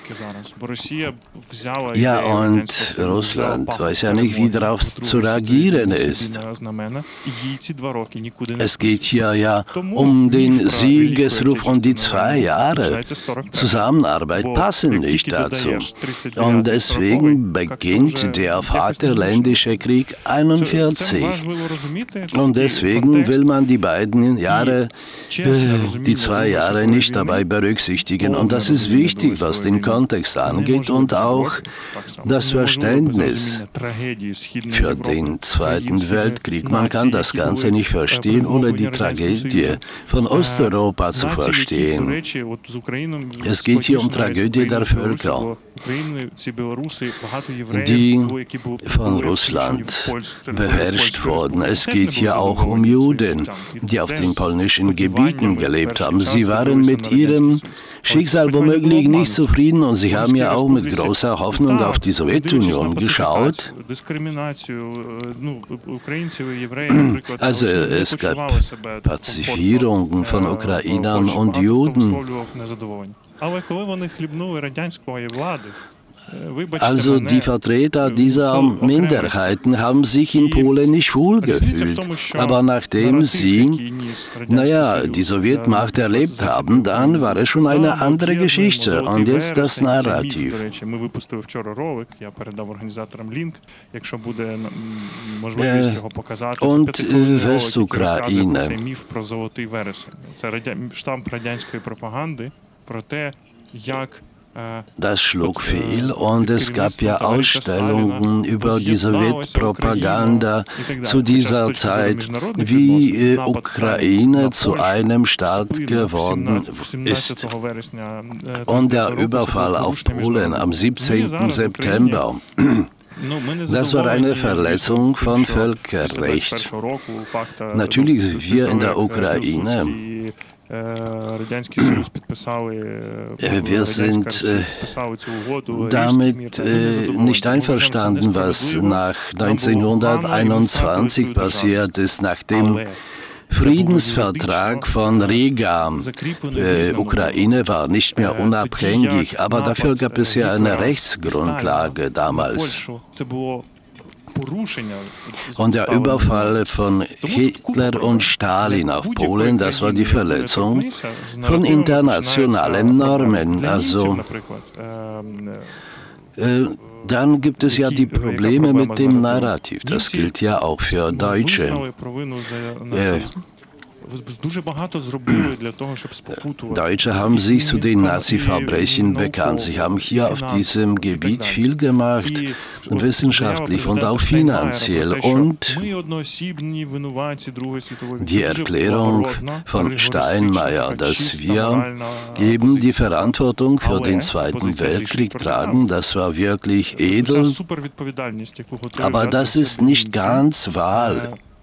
Ja, und Russland weiß ja nicht, wie darauf zu reagieren ist. Es geht hier ja um den Siegesruf und die 2 Jahre Zusammenarbeit passen nicht dazu. Und deswegen beginnt der Vaterländische Krieg 1941. Und deswegen will man die beiden Jahre, die 2 Jahre nicht dabei berücksichtigen. Und das ist wichtig, was den Kontext angeht und auch das Verständnis für den Zweiten Weltkrieg. Man kann das Ganze nicht verstehen, ohne die Tragödie von Osteuropa zu verstehen. Es geht hier um Tragödie der Völker, die von Russland beherrscht wurden. Es geht hier auch um Juden, die auf den polnischen Gebieten gelebt haben. Sie waren mit ihrem Schicksal womöglich nicht zufrieden und sie haben ja auch mit großer Hoffnung auf die Sowjetunion geschaut. Also es gab Pazifierungen von Ukrainern und Juden. Also die Vertreter dieser Minderheiten haben sich in Polen nicht wohlgefühlt. Aber nachdem sie, die Sowjetmacht erlebt haben, dann war es schon eine andere Geschichte. Und jetzt das Narrativ. Und Westukraine. Das schlug fehl und es gab ja Ausstellungen über die Sowjetpropaganda zu dieser Zeit, wie Ukraine zu einem Staat geworden ist. Und der Überfall auf Polen am 17. September, das war eine Verletzung von Völkerrecht. Natürlich sind wir in der Ukraine. Wir sind damit nicht einverstanden, was nach 1921 passiert ist, nach dem Friedensvertrag von Riga. Ukraine war nicht mehr unabhängig, aber dafür gab es ja eine Rechtsgrundlage damals. Und der Überfall von Hitler und Stalin auf Polen, das war die Verletzung von internationalen Normen. Also dann gibt es ja die Probleme mit dem Narrativ. Das gilt ja auch für Deutsche. Deutsche haben sich zu den Nazi-Verbrechen bekannt. Sie haben hier auf diesem Gebiet viel gemacht, wissenschaftlich und auch finanziell. Und die Erklärung von Steinmeier, dass wir eben die Verantwortung für den Zweiten Weltkrieg tragen, das war wirklich edel. Aber das ist nicht ganz wahr.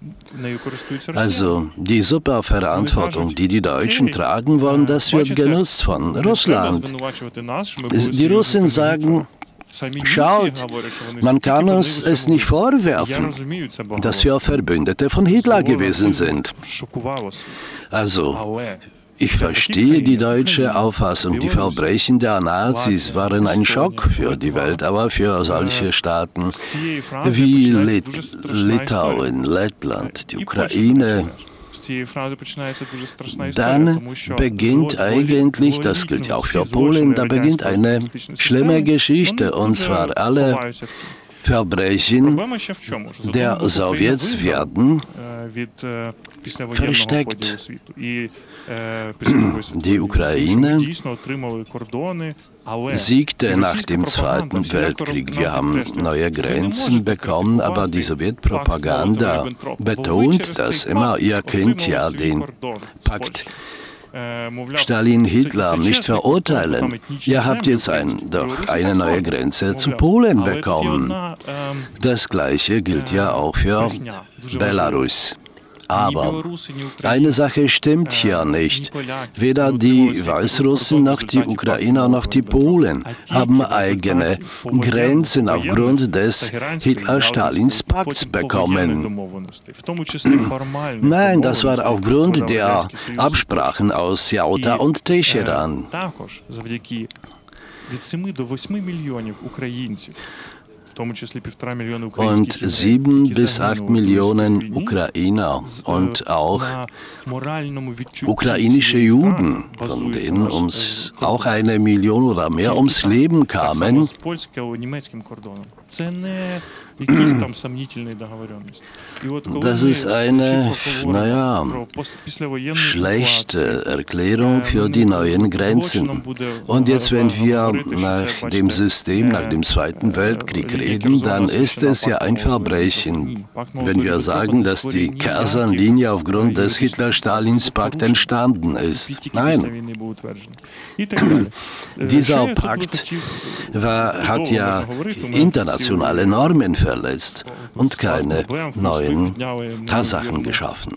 Also die Superverantwortung, die die Deutschen tragen wollen, das wird genutzt von Russland. Die Russen sagen, schaut, man kann uns es nicht vorwerfen, dass wir Verbündete von Hitler gewesen sind. Also, ich verstehe die deutsche Auffassung. Die Verbrechen der Nazis waren ein Schock für die Welt, aber für solche Staaten wie Litauen, Lettland, die Ukraine, dann beginnt eigentlich, das gilt ja auch für Polen, da beginnt eine schlimme Geschichte, und zwar alle Verbrechen der Sowjets werden versteckt. Die Ukraine siegte nach dem Zweiten Weltkrieg. Wir haben neue Grenzen bekommen, aber die Sowjetpropaganda betont das immer. Ihr könnt ja den Pakt Stalin-Hitler nicht verurteilen. Ihr habt jetzt doch eine neue Grenze zu Polen bekommen. Das Gleiche gilt ja auch für Belarus. Aber eine Sache stimmt hier nicht. Weder die Weißrussen noch die Ukrainer noch die Polen haben eigene Grenzen aufgrund des Hitler-Stalins-Pakts bekommen. Nein, das war aufgrund der Absprachen aus Jalta und Teheran. Und 7 bis 8 Millionen Ukrainer und auch ukrainische Juden, von denen auch 1 Million oder mehr ums Leben kamen. Das ist eine, schlechte Erklärung für die neuen Grenzen. Und jetzt, wenn wir nach dem System, nach dem Zweiten Weltkrieg reden, dann ist es ja ein Verbrechen, wenn wir sagen, dass die Kazan-Linie aufgrund des Hitler-Stalins-Pakt entstanden ist. Nein. Dieser Pakt hat ja internationale Normen verletzt und keine neuen Tatsachen geschaffen.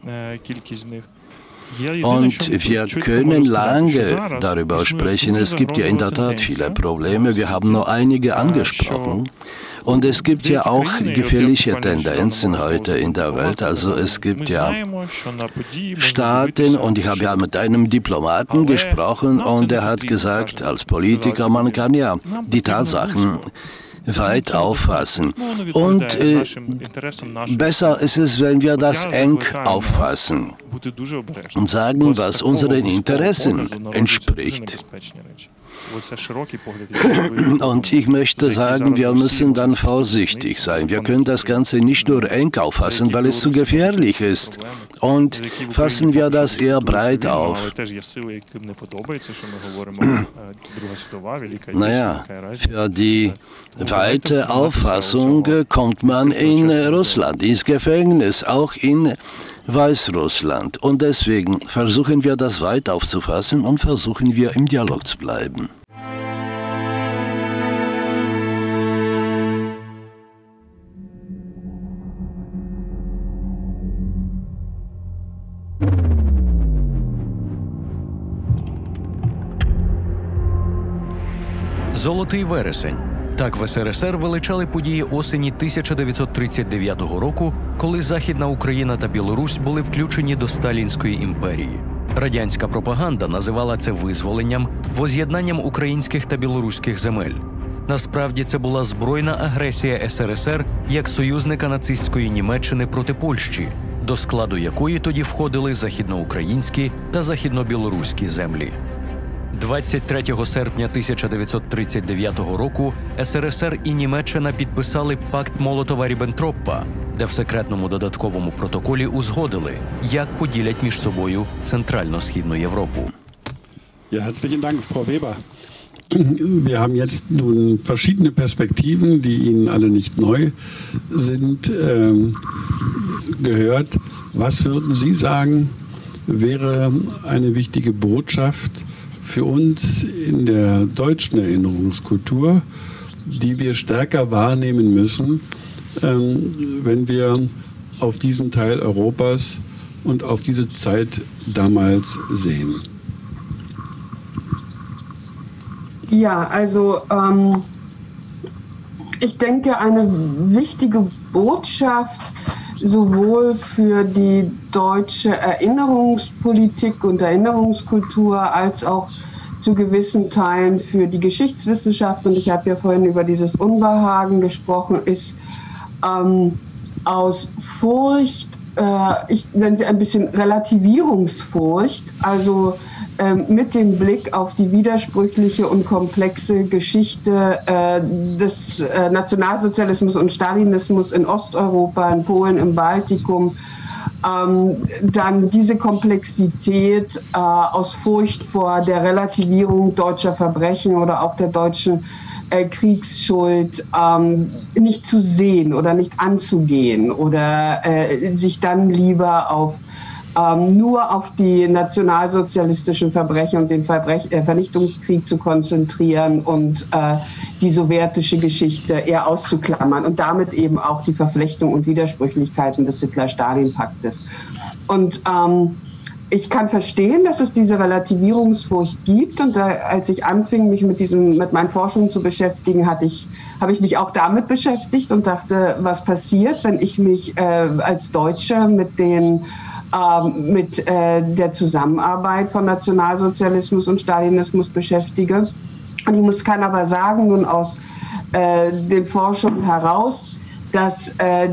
Und wir können lange darüber sprechen. Es gibt ja in der Tat viele Probleme. Wir haben nur einige angesprochen. Und es gibt ja auch gefährliche Tendenzen heute in der Welt. Also es gibt ja Staaten, und ich habe ja mit einem Diplomaten gesprochen und der hat gesagt, als Politiker, man kann ja die Tatsachen weit auffassen. Und besser ist es, wenn wir das eng auffassen und sagen, was unseren Interessen entspricht. Und ich möchte sagen, wir müssen dann vorsichtig sein. Wir können das Ganze nicht nur eng auffassen, weil es zu gefährlich ist. Und fassen wir das eher breit auf. Naja, für die weite Auffassung kommt man in Russland, ins Gefängnis, auch in Weißrussland. Und deswegen versuchen wir das weit aufzufassen und versuchen wir im Dialog zu bleiben. Золотий вересень. Так в СРСР величали події осені 1939 року, коли Західна Україна та Білорусь були включені до Сталінської імперії. Радянська пропаганда називала це визволенням, воз'єднанням українських та білоруських земель. Насправді це була збройна агресія СРСР як союзника нацистської Німеччини проти Польщі, до складу якої тоді входили західноукраїнські та західнобілоруські землі. 23 серпня 1939 року СРСР і Німеччина підписали пакт Молотова-Ріббентропа, де в секретному додатковому протоколі узгодили, як поділять між собою Центрально-Східну Європу. Ja, herzlichen Dank, Frau Weber. Wir haben jetzt nun verschiedene Perspektiven, die Ihnen alle nicht neu sind, gehört. Was würden Sie sagen, wäre eine wichtige Botschaft für uns in der deutschen Erinnerungskultur, die wir stärker wahrnehmen müssen, wenn wir auf diesen Teil Europas und auf diese Zeit damals sehen? Ja, also ich denke, eine wichtige Botschaft sowohl für die deutsche Erinnerungspolitik und Erinnerungskultur als auch zu gewissen Teilen für die Geschichtswissenschaft, und ich habe ja vorhin über dieses Unbehagen gesprochen, ist aus Furcht, ich nenne sie ein bisschen Relativierungsfurcht, also mit dem Blick auf die widersprüchliche und komplexe Geschichte des Nationalsozialismus und Stalinismus in Osteuropa, in Polen, im Baltikum, dann diese Komplexität aus Furcht vor der Relativierung deutscher Verbrechen oder auch der deutschen Kriegsschuld nicht zu sehen oder nicht anzugehen oder sich dann lieber nur auf die nationalsozialistischen Verbrechen und den Vernichtungskrieg zu konzentrieren und die sowjetische Geschichte eher auszuklammern und damit eben auch die Verflechtung und Widersprüchlichkeiten des Hitler-Stalin-Paktes. Und ich kann verstehen, dass es diese Relativierungsfurcht gibt, und als ich anfing, mich mit meinen Forschungen zu beschäftigen, habe ich mich auch damit beschäftigt und dachte, was passiert, wenn ich mich als Deutsche mit der Zusammenarbeit von Nationalsozialismus und Stalinismus beschäftige. Und kann aber sagen, nun aus den Forschungen heraus, dass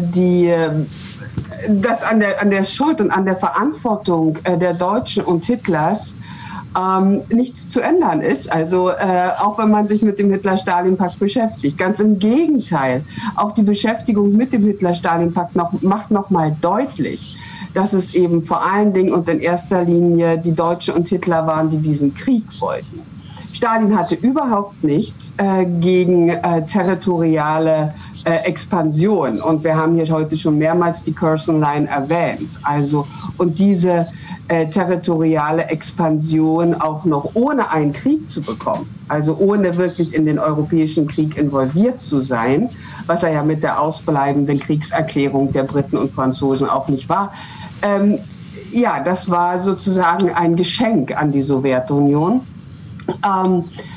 an der Schuld und an der Verantwortung der Deutschen und Hitlers nichts zu ändern ist. Also auch wenn man sich mit dem Hitler-Stalin-Pakt beschäftigt. Ganz im Gegenteil. Auch die Beschäftigung mit dem Hitler-Stalin-Pakt macht noch mal deutlich, dass es eben vor allen Dingen und in erster Linie die Deutschen und Hitler waren, die diesen Krieg wollten. Stalin hatte überhaupt nichts gegen territoriale Expansion. Und wir haben hier heute schon mehrmals die Curzon Line erwähnt. Also, und diese territoriale Expansion auch noch ohne einen Krieg zu bekommen, also ohne wirklich in den europäischen Krieg involviert zu sein, was er ja mit der ausbleibenden Kriegserklärung der Briten und Franzosen auch nicht war, ja, das war sozusagen ein Geschenk an die Sowjetunion.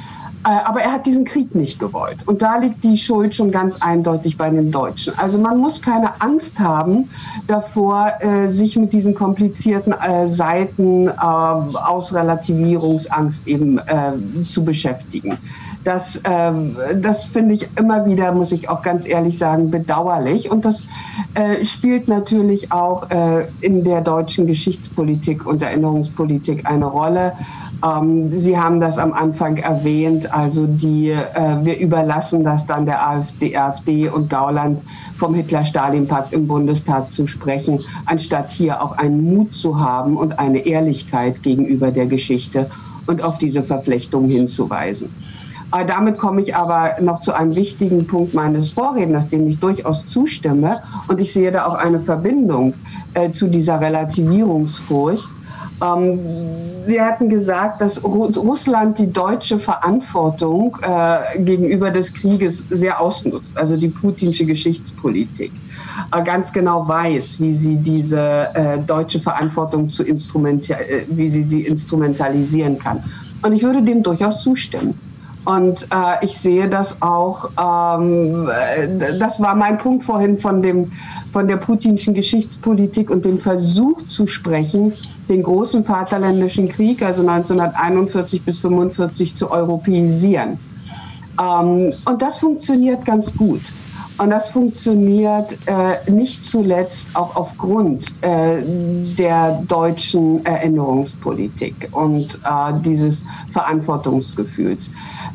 Aber er hat diesen Krieg nicht gewollt. Und da liegt die Schuld schon ganz eindeutig bei den Deutschen. Also man muss keine Angst haben davor, sich mit diesen komplizierten Seiten aus Relativierungsangst eben zu beschäftigen. Das finde ich immer wieder, muss ich auch ganz ehrlich sagen, bedauerlich. Und das spielt natürlich auch in der deutschen Geschichtspolitik und Erinnerungspolitik eine Rolle. Sie haben das am Anfang erwähnt, also wir überlassen das dann der AfD und Gauland vom Hitler-Stalin-Pakt im Bundestag zu sprechen, anstatt hier auch einen Mut zu haben und eine Ehrlichkeit gegenüber der Geschichte und auf diese Verflechtung hinzuweisen. Damit komme ich aber noch zu einem wichtigen Punkt meines Vorredners, dem ich durchaus zustimme. Und ich sehe da auch eine Verbindung zu dieser Relativierungsfurcht. Sie hatten gesagt, dass Russland die deutsche Verantwortung gegenüber des Krieges sehr ausnutzt, also die putinsche Geschichtspolitik. Ganz genau weiß, wie sie diese deutsche Verantwortung wie sie instrumentalisieren kann. Und ich würde dem durchaus zustimmen. Und ich sehe das auch, das war mein Punkt vorhin von der putinschen Geschichtspolitik und dem Versuch zu sprechen, den großen Vaterländischen Krieg, also 1941 bis 1945, zu europäisieren. Und das funktioniert ganz gut. Und das funktioniert nicht zuletzt auch aufgrund der deutschen Erinnerungspolitik und dieses Verantwortungsgefühls.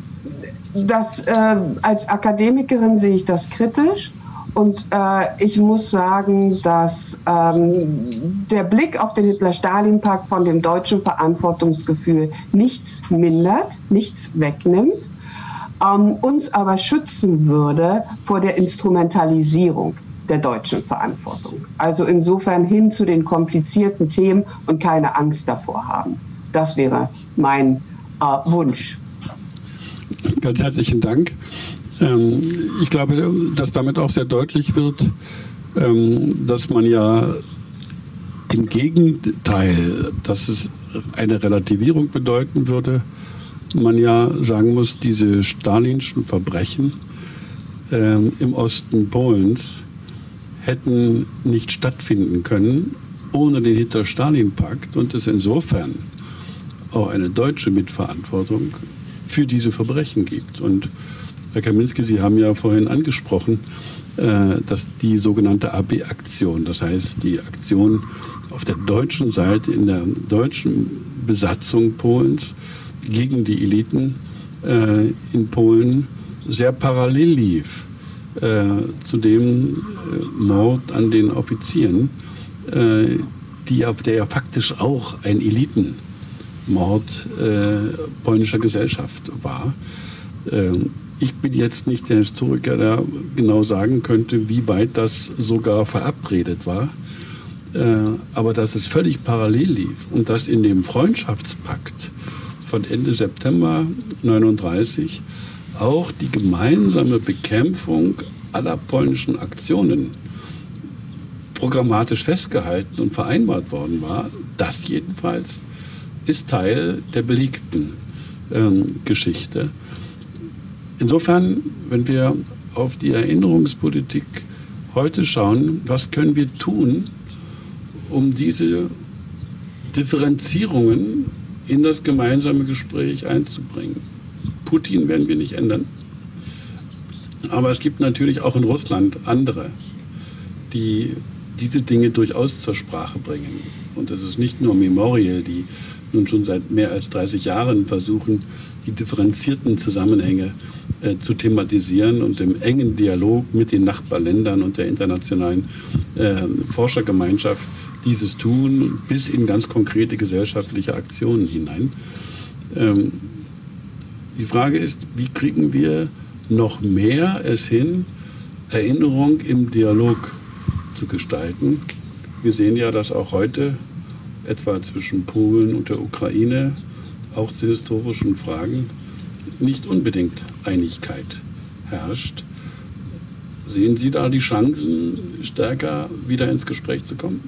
Als Akademikerin sehe ich das kritisch. Und ich muss sagen, dass der Blick auf den Hitler-Stalin-Pakt von dem deutschen Verantwortungsgefühl nichts mindert, nichts wegnimmt, uns aber schützen würde vor der Instrumentalisierung der deutschen Verantwortung. Also insofern hin zu den komplizierten Themen und keine Angst davor haben. Das wäre mein Wunsch. Ganz herzlichen Dank. Ich glaube, dass damit auch sehr deutlich wird, dass man ja im Gegenteil, dass es eine Relativierung bedeuten würde, man ja sagen muss, diese stalinschen Verbrechen im Osten Polens hätten nicht stattfinden können ohne den Hitler-Stalin-Pakt und es insofern auch eine deutsche Mitverantwortung für diese Verbrechen gibt. Und Herr Kaminski, Sie haben ja vorhin angesprochen, dass die sogenannte AB-Aktion, das heißt die Aktion auf der deutschen Seite in der deutschen Besatzung Polens gegen die Eliten in Polen sehr parallel lief zu dem Mord an den Offizieren, der ja faktisch auch ein Elitenmord polnischer Gesellschaft war. Ich bin jetzt nicht der Historiker, der genau sagen könnte, wie weit das sogar verabredet war, aber dass es völlig parallel lief und dass in dem Freundschaftspakt von Ende September 1939 auch die gemeinsame Bekämpfung aller polnischen Aktionen programmatisch festgehalten und vereinbart worden war. Das jedenfalls ist Teil der belegten Geschichte. Insofern, wenn wir auf die Erinnerungspolitik heute schauen, was können wir tun, um diese Differenzierungen in das gemeinsame Gespräch einzubringen? Putin werden wir nicht ändern. Aber es gibt natürlich auch in Russland andere, die diese Dinge durchaus zur Sprache bringen. Und es ist nicht nur Memorial, die nun schon seit mehr als 30 Jahren versuchen, die differenzierten Zusammenhänge zu thematisieren und im engen Dialog mit den Nachbarländern und der internationalen Forschergemeinschaft dieses tun, bis in ganz konkrete gesellschaftliche Aktionen hinein. Die Frage ist, wie kriegen wir noch mehr es hin, Erinnerung im Dialog zu gestalten? Wir sehen ja, dass auch heute etwa zwischen Polen und der Ukraine auch zu historischen Fragen nicht unbedingt Einigkeit herrscht. Sehen Sie da die Chancen, stärker wieder ins Gespräch zu kommen?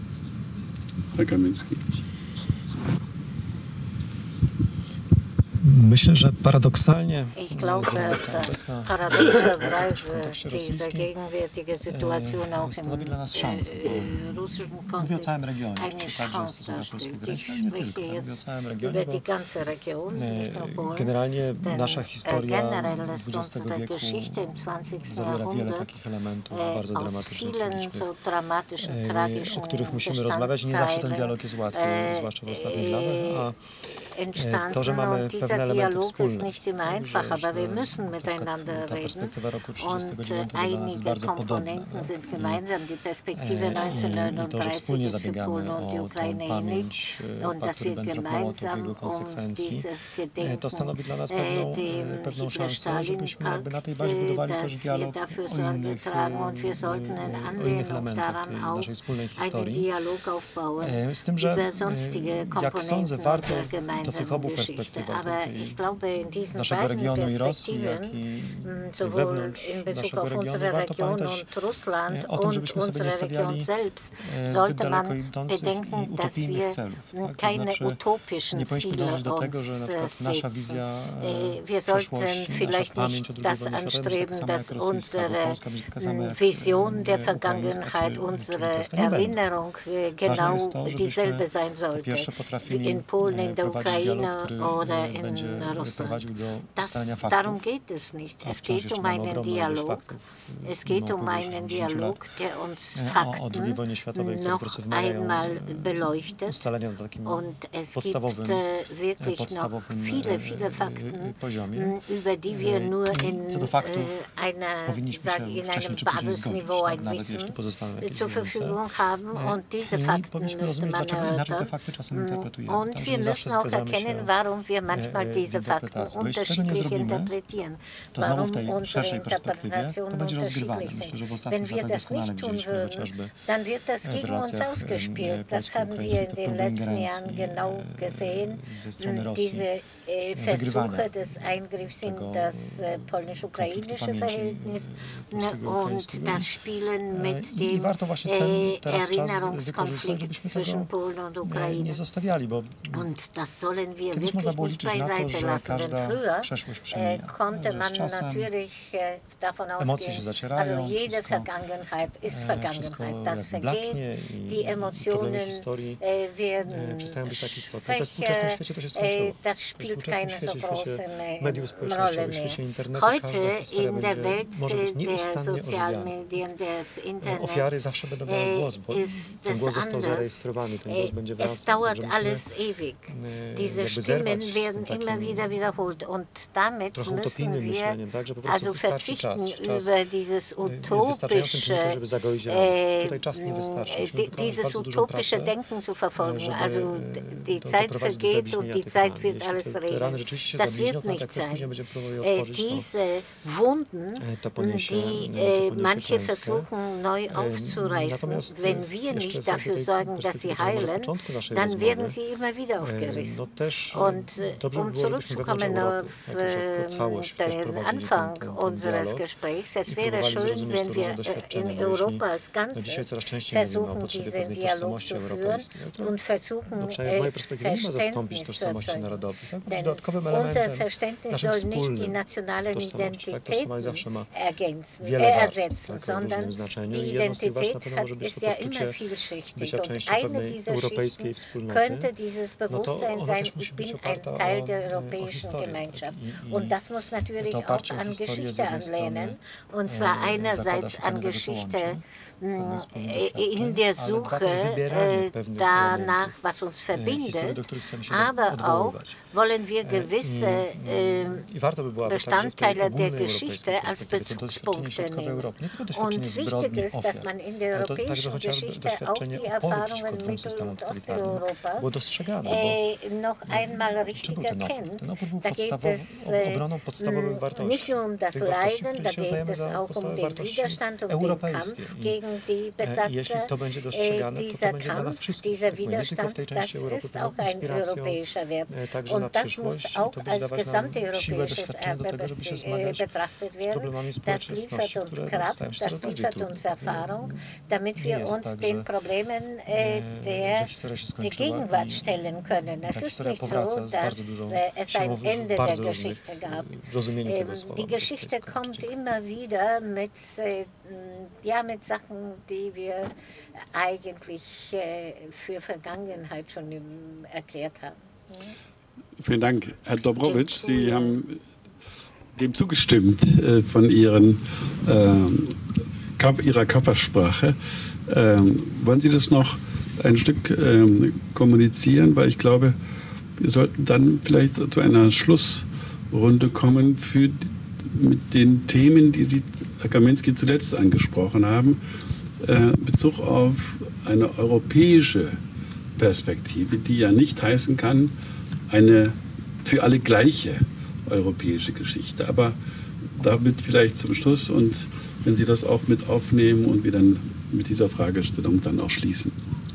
Herr Kaminski. Myślę, że paradoksalnie Ich glaube, dass paradoxerweise diese gegenwärtige Situation auch im russischen Kontext eine Chance darstellt. Ich spreche jetzt über die ganze Region, nicht nur Polen, generalnie nasza historia generell ist unsere Geschichte im 20. Jahrhundert aus vielen so dramatischen, tragischen o których musimy rozmawiać. Nie zawsze ten dialog jest łatwy, zwłaszcza w ostatnich latach. Entstanden to, że mamy und dieser Dialog ist nicht immer einfach, aber wir müssen miteinander reden und einige Komponenten sind gemeinsam. Die Perspektive 1939 für Polen und die Ukraine ähnlich und dass wir gemeinsam dieses Gedenken dem Hitler-Stalin-Pakt, dass wir dafür Sorge tragen und wir sollten in Anlehnung daran auch einen Dialog aufbauen über sonstige Komponenten unserer gemeinsamen Geschichte. Aber ich glaube, in diesen beiden Perspektiven, sowohl in Bezug auf unsere Region und Russland und unsere Region selbst, sollte man bedenken, dass wir keine utopischen Ziele uns setzen. Wir sollten vielleicht nicht das anstreben, dass unsere Vision der Vergangenheit, unsere Erinnerung genau dieselbe sein sollte, wie in Polen, in der Ukraine oder in Russland. Darum geht es nicht. Es geht um einen Dialog. Es geht um einen Dialog, der uns Fakten noch einmal beleuchtet. Und es gibt wirklich noch viele, viele Fakten, über die wir nur in einem Basisniveau ein Wissen zur Verfügung haben. Und diese Fakten müsste man erörtern. Und wir müssen auch erkennen, warum wir manchmal diese Fakten unterschiedlich interpretieren, warum unsere Interpretationen unterschiedlich sind. Wenn wir das nicht tun würden, dann wird das gegen uns ausgespielt. Das haben wir in den letzten Jahren genau gesehen. Diese Versuche des Eingriffs in das polnisch-ukrainische Verhältnis und das Spielen mit dem Erinnerungskonflikt zwischen Polen und Ukraine. Und das sollen wir wirklich nicht beiseite lassen, denn früher konnte man natürlich davon ausgehen, also jede Vergangenheit ist Vergangenheit, das vergeht, die Emotionen werden schwächer, das spielt keine so große Rolle mehr. Heute in der Welt der sozialen Medien, des Internets ist es anders. Es dauert alles ewig. Diese Stimmen werden immer wieder wiederholt und damit müssen wir also verzichten über dieses utopische Denken zu verfolgen. Also die Zeit vergeht und die Zeit wird alles regeln. Das wird nicht sein. Diese Wunden, die manche versuchen neu aufzureißen, wenn wir nicht dafür sorgen, dass sie heilen, dann werden sie immer wieder aufgerissen. Und um zurückzukommen auf den Anfang unseres Gesprächs, es wäre schön, wenn wir in Europa als Ganzes versuchen, diesen Dialog zu führen und versuchen, Verständnis zu erzeugen. Denn unser Verständnis soll nicht die nationalen Identitäten ersetzen, sondern die Identität ist ja immer vielschichtig. Und eine dieser Schichten könnte dieses Bewusstsein sein, ich bin ein Teil der europäischen Gemeinschaft. Und das muss natürlich auch an Geschichte anlehnen. Und zwar einerseits an Geschichte in der Suche danach, was uns verbindet, aber auch wollen wir gewisse Bestandteile der Geschichte als Bezugspunkte nehmen. Und wichtig ist, dass man in der europäischen Geschichte auch die Erfahrungen Mittel- und Osteuropas noch einmal richtig erkennt. Da geht es nicht nur um das Leiden, da geht es auch um den Widerstand, um den Kampf gegen die Besatzer. Dieser Kampf, dieser Widerstand, das ist auch ein europäischer Wert. Und das muss auch als gesamteuropäisches Erbe betrachtet werden. Das liefert uns Kraft, das liefert uns Erfahrung, damit wir uns den Problemen der Gegenwart stellen können. Es ist ist nicht so, dass es ein Ende der Geschichte gab. Die Geschichte kommt immer wieder mit Sachen, die wir eigentlich für Vergangenheit schon erklärt haben. Vielen Dank, Herr Dobrowitsch. Sie haben dem zugestimmt von Ihrer Körpersprache. Wollen Sie das noch ein Stück kommunizieren? Weil ich glaube, wir sollten dann vielleicht zu einer Schlussrunde kommen mit den Themen, die Sie, Herr Kaminski, zuletzt angesprochen haben, in Bezug auf eine europäische Perspektive, die ja nicht heißen kann, eine für alle gleiche europäische Geschichte. Aber damit vielleicht zum Schluss und wenn Sie das auch mit aufnehmen und wir dann mit dieser Fragestellung dann auch schließen.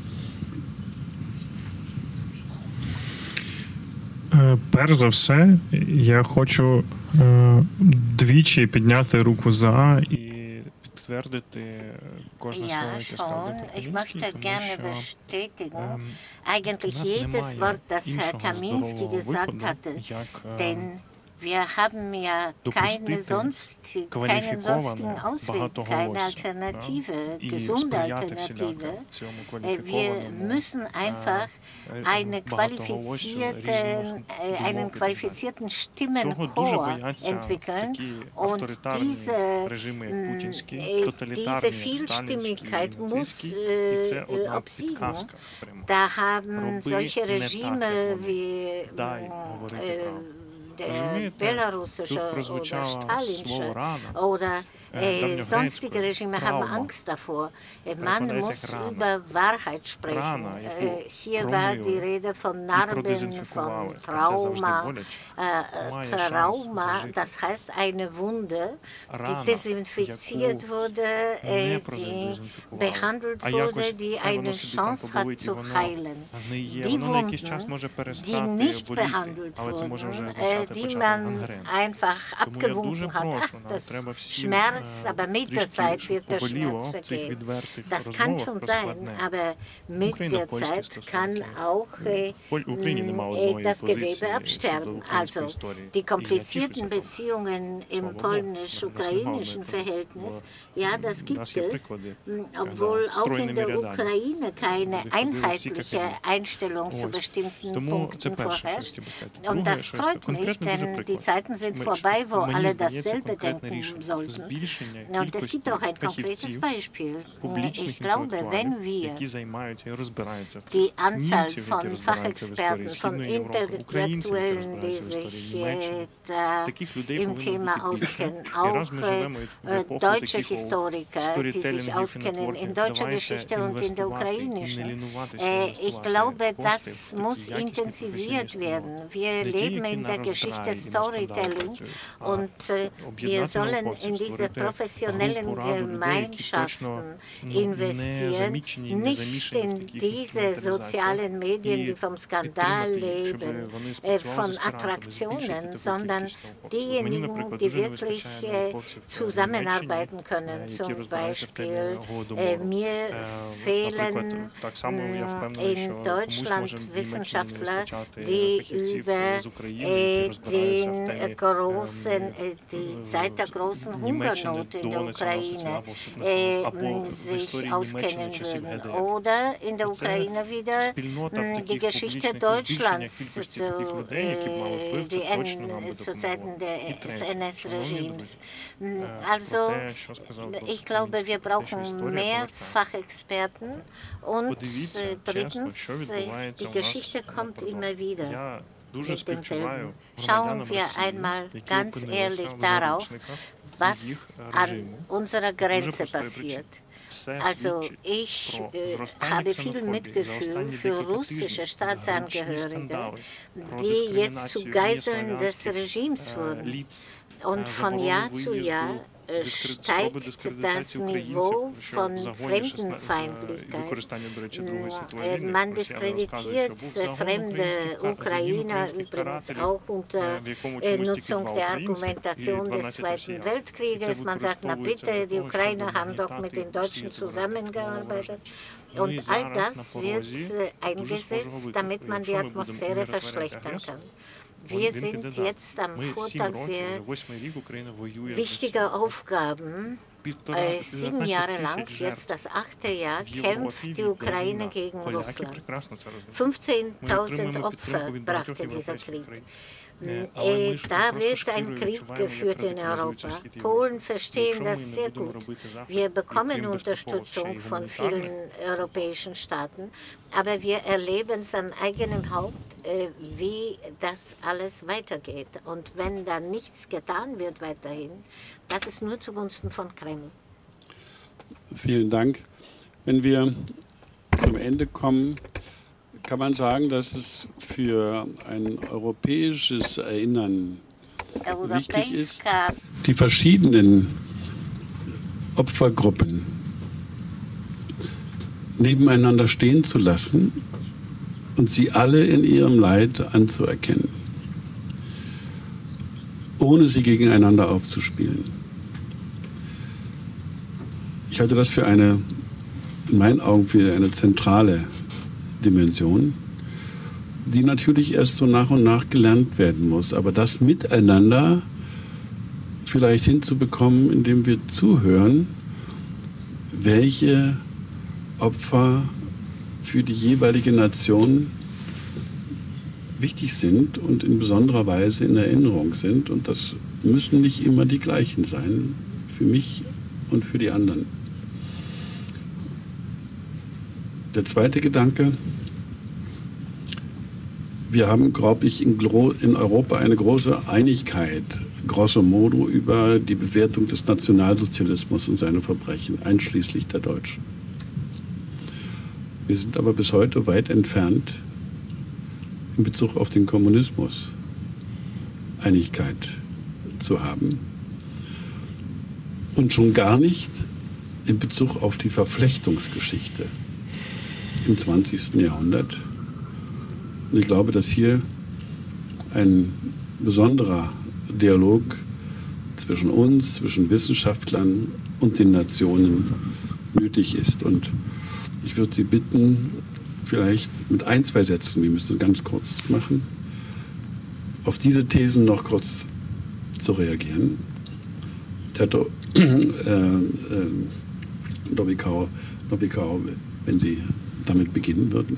Перш за все, я хочу двічі підняти руку за і підтвердити кожне слово, яке сказав доктор Камінський, тому що eigentlich jedes Wort, das Herr Kaminski gesagt hatte, denn wir haben ja keinen sonstigen Ausweg, keine Alternative, gesunde Alternative. Wir müssen einfach einen qualifizierten Stimmenchor entwickeln und diese Vielstimmigkeit muss obsiegen. Da haben solche Regime wie der belarussische oder stalinische oder sonstige Regime haben Angst davor. Man muss über Wahrheit sprechen. Hier war die Rede von Narben, von Trauma. Trauma, das heißt eine Wunde, die desinfiziert wurde, die behandelt wurde, die eine Chance hat zu heilen. Die Wunden, die nicht behandelt wurden, die man einfach abgewunken hat, das Schmerz, aber mit der Zeit wird der Schmerz vergehen. Das kann schon sein, aber mit der Zeit kann auch das Gewebe absterben. Also die komplizierten Beziehungen im polnisch-ukrainischen Verhältnis, ja, das gibt es, obwohl auch in der Ukraine keine einheitliche Einstellung zu bestimmten Punkten vorherrscht. Und das freut mich, denn die Zeiten sind vorbei, wo alle dasselbe denken sollten. Und es gibt auch ein konkretes Beispiel. Ich glaube, wenn wir die Anzahl von Fachexperten, von Intellektuellen, die sich im Thema auskennen, auch deutsche Historiker, die sich auskennen in deutscher Geschichte und in der ukrainischen, ich glaube, das muss intensiviert werden. Wir leben in der Geschichte Storytelling und wir sollen in diese professionellen Gemeinschaften investieren, nicht in diese sozialen Medien, die vom Skandal leben, von Attraktionen, sondern diejenigen, die wirklich zusammenarbeiten können. Zum Beispiel, mir fehlen in Deutschland Wissenschaftler, die über seit der großen Hungersnot in der Ukraine sich auskennen würden. Oder in der Ukraine wieder die Geschichte Deutschlands zu Zeiten des NS-Regimes. Also ich glaube, wir brauchen mehr Fachexperten und drittens, die Geschichte kommt immer wieder mit demselben. Schauen wir einmal ganz ehrlich darauf, was an unserer Grenze passiert. Also ich habe viel Mitgefühl für russische Staatsangehörige, die jetzt zu Geiseln des Regimes wurden und von Jahr zu Jahr steigt das Niveau von Fremdenfeindlichkeit. Man diskreditiert fremde Ukrainer übrigens auch unter Nutzung der Argumentation des Zweiten Weltkrieges. Man sagt, na bitte, die Ukrainer haben doch mit den Deutschen zusammengearbeitet. Und all das wird eingesetzt, damit man die Atmosphäre verschlechtern kann. Wir sind jetzt am Vortagsjahr wichtiger Aufgaben. 7 Jahre lang, jetzt das 8. Jahr, kämpft die Ukraine gegen Russland. 15.000 Opfer brachte dieser Krieg. Da wird ein Krieg geführt in Europa. Polen verstehen das sehr gut. Wir bekommen Unterstützung von vielen europäischen Staaten, aber wir erleben es am eigenen Haupt, wie das alles weitergeht. Und wenn da nichts getan wird weiterhin, das ist nur zugunsten von Kreml. Vielen Dank. Wenn wir zum Ende kommen, kann man sagen, dass es für ein europäisches Erinnern wichtig ist, die verschiedenen Opfergruppen nebeneinander stehen zu lassen und sie alle in ihrem Leid anzuerkennen, ohne sie gegeneinander aufzuspielen. Ich halte das für in meinen Augen für eine zentrale Dimension, die natürlich erst so nach und nach gelernt werden muss. Aber das Miteinander vielleicht hinzubekommen, indem wir zuhören, welche Opfer für die jeweilige Nation wichtig sind und in besonderer Weise in Erinnerung sind. Und das müssen nicht immer die gleichen sein, für mich und für die anderen. Der zweite Gedanke: Wir haben, glaube ich, in Europa eine große Einigkeit, grosso modo, über die Bewertung des Nationalsozialismus und seine Verbrechen, einschließlich der Deutschen. Wir sind aber bis heute weit entfernt, in Bezug auf den Kommunismus Einigkeit zu haben. Und schon gar nicht in Bezug auf die Verflechtungsgeschichte im 20. Jahrhundert. Und ich glaube, dass hier ein besonderer Dialog zwischen uns, zwischen Wissenschaftlern und den Nationen nötig ist. Und ich würde Sie bitten, vielleicht mit 1, 2 Sätzen, wir müssen es ganz kurz machen, auf diese Thesen noch kurz zu reagieren. Tato Nowikow, wenn Sie damit beginnen würden.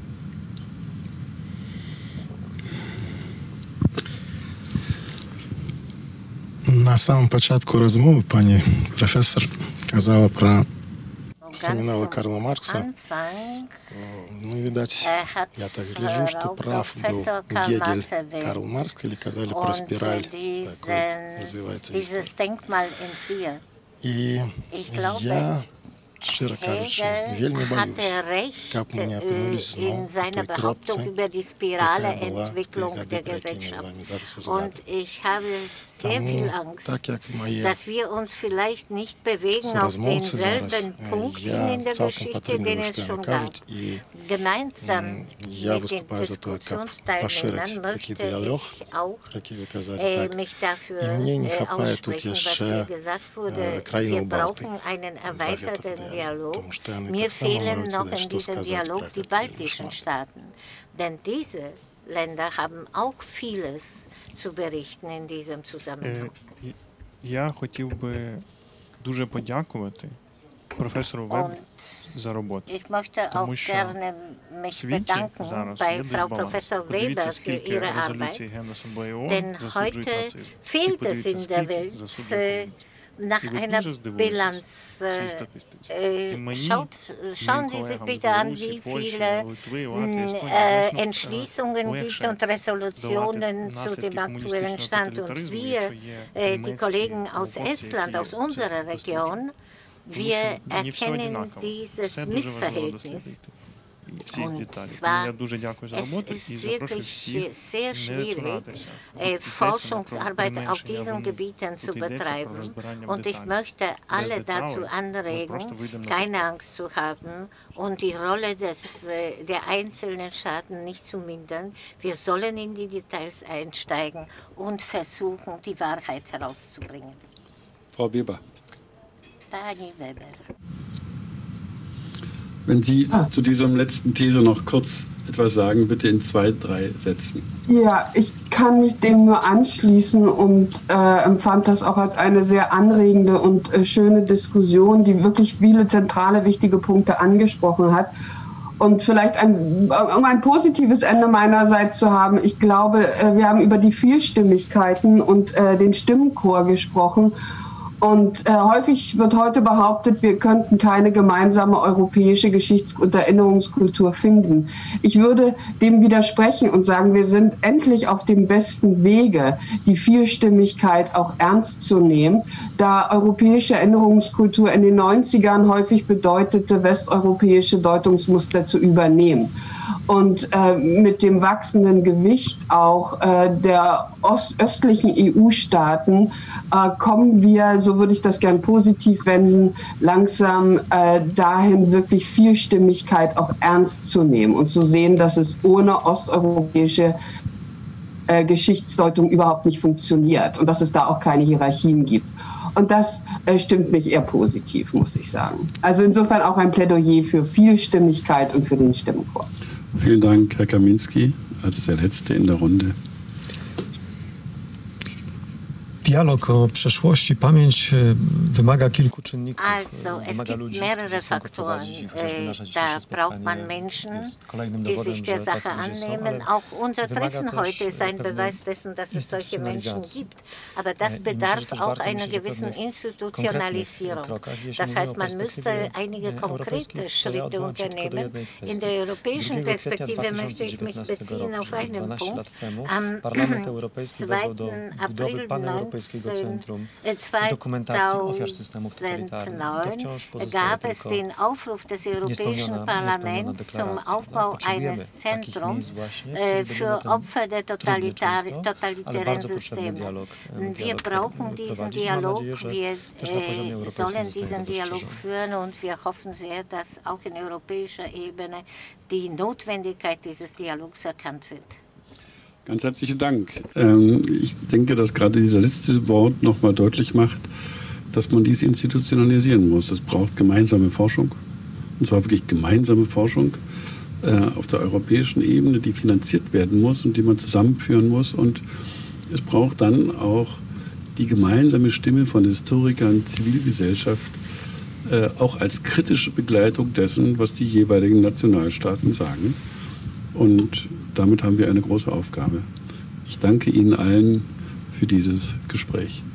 На самом початку розмови пані професор казала вспоминала Карла Маркса. Ну, видать, я так гляжу, что прав был Гегель, Карл Маркс, или казали про спираль, такой развивается история. И я, щиро кажучи, вельми боюсь, как мы не опинулись знову в той кропці, яка була при грабі між вами зараз узгадали. Sehr viel Angst, dass wir uns vielleicht nicht bewegen auf denselben Punkten in der Geschichte, den es schon gab. Gemeinsam mit den Diskussionsteilnehmern möchte ich auch mich dafür aussprechen, was hier gesagt wurde. Wir brauchen einen erweiterten Dialog. Mir fehlen noch in diesem Dialog die baltischen Staaten, denn diese Länder haben auch vieles zu berichten in diesem Zusammenhang. Я хотів би дуже подякувати професору Веб за роботу. Ich möchte auch gerne mich bedanken bei Frau Professor Weber für ihre Arbeit, denn heute fehlt es in der Welt nach einer Bilanz. Schauen Sie sich bitte an, wie viele Entschließungen gibt und Resolutionen zu dem aktuellen Stand. Und wir, die Kollegen aus Estland, aus unserer Region, wir erkennen dieses Missverhältnis. Und zwar, es ist wirklich sehr schwierig, Forschungsarbeit auf diesen Gebieten zu betreiben. Und ich möchte alle dazu anregen, keine Angst zu haben und die Rolle der einzelnen Staaten nicht zu mindern. Wir sollen in die Details einsteigen und versuchen, die Wahrheit herauszubringen. Frau Weber. Pani Weber. Wenn Sie zu dieser letzten These noch kurz etwas sagen, bitte in 2, 3 Sätzen. Ja, ich kann mich dem nur anschließen und empfand das auch als eine sehr anregende und schöne Diskussion, die wirklich viele zentrale, wichtige Punkte angesprochen hat. Und vielleicht um ein positives Ende meinerseits zu haben, ich glaube, wir haben über die Vielstimmigkeiten und den Stimmenchor gesprochen. Und häufig wird heute behauptet, wir könnten keine gemeinsame europäische Geschichts- und Erinnerungskultur finden. Ich würde dem widersprechen und sagen, wir sind endlich auf dem besten Wege, die Vielstimmigkeit auch ernst zu nehmen, da europäische Erinnerungskultur in den 90ern häufig bedeutete, westeuropäische Deutungsmuster zu übernehmen. Und mit dem wachsenden Gewicht auch der östlichen EU-Staaten kommen wir, so würde ich das gern positiv wenden, langsam dahin, wirklich Vielstimmigkeit auch ernst zu nehmen und zu sehen, dass es ohne osteuropäische Geschichtsdeutung überhaupt nicht funktioniert und dass es da auch keine Hierarchien gibt. Und das stimmt mich eher positiv, muss ich sagen. Also insofern auch ein Plädoyer für Vielstimmigkeit und für den Stimmenchor. Vielen Dank, Herr Kaminski, als der Letzte in der Runde. Dialog o przeszłości, pamięć wymaga kilku czynników. Also, es gibt mehrere Faktoren. Da braucht man Menschen, die sich der Sache annehmen. Auch unser Treffen heute ist ein Beweis dessen, dass es solche Menschen gibt. Aber das bedarf auch einer gewissen Institutionalisierung. Das heißt, man müsste einige konkrete Schritte unternehmen. In der europäischen Perspektive möchte ich mich beziehen auf einen Punkt. Am 2. April 2009 gab es den Aufruf des Europäischen Parlaments zum Aufbau eines Zentrums für Opfer der totalitären Systeme. Wir brauchen diesen Dialog, wir sollen diesen Dialog führen und wir hoffen sehr, dass auch in europäischer Ebene die Notwendigkeit dieses Dialogs erkannt wird. Ganz herzlichen Dank. Ich denke, dass gerade dieses letzte Wort nochmal deutlich macht, dass man dies institutionalisieren muss. Es braucht gemeinsame Forschung, und zwar wirklich gemeinsame Forschung auf der europäischen Ebene, die finanziert werden muss und die man zusammenführen muss. Und es braucht dann auch die gemeinsame Stimme von Historikern, Zivilgesellschaft, auch als kritische Begleitung dessen, was die jeweiligen Nationalstaaten sagen. Und damit haben wir eine große Aufgabe. Ich danke Ihnen allen für dieses Gespräch.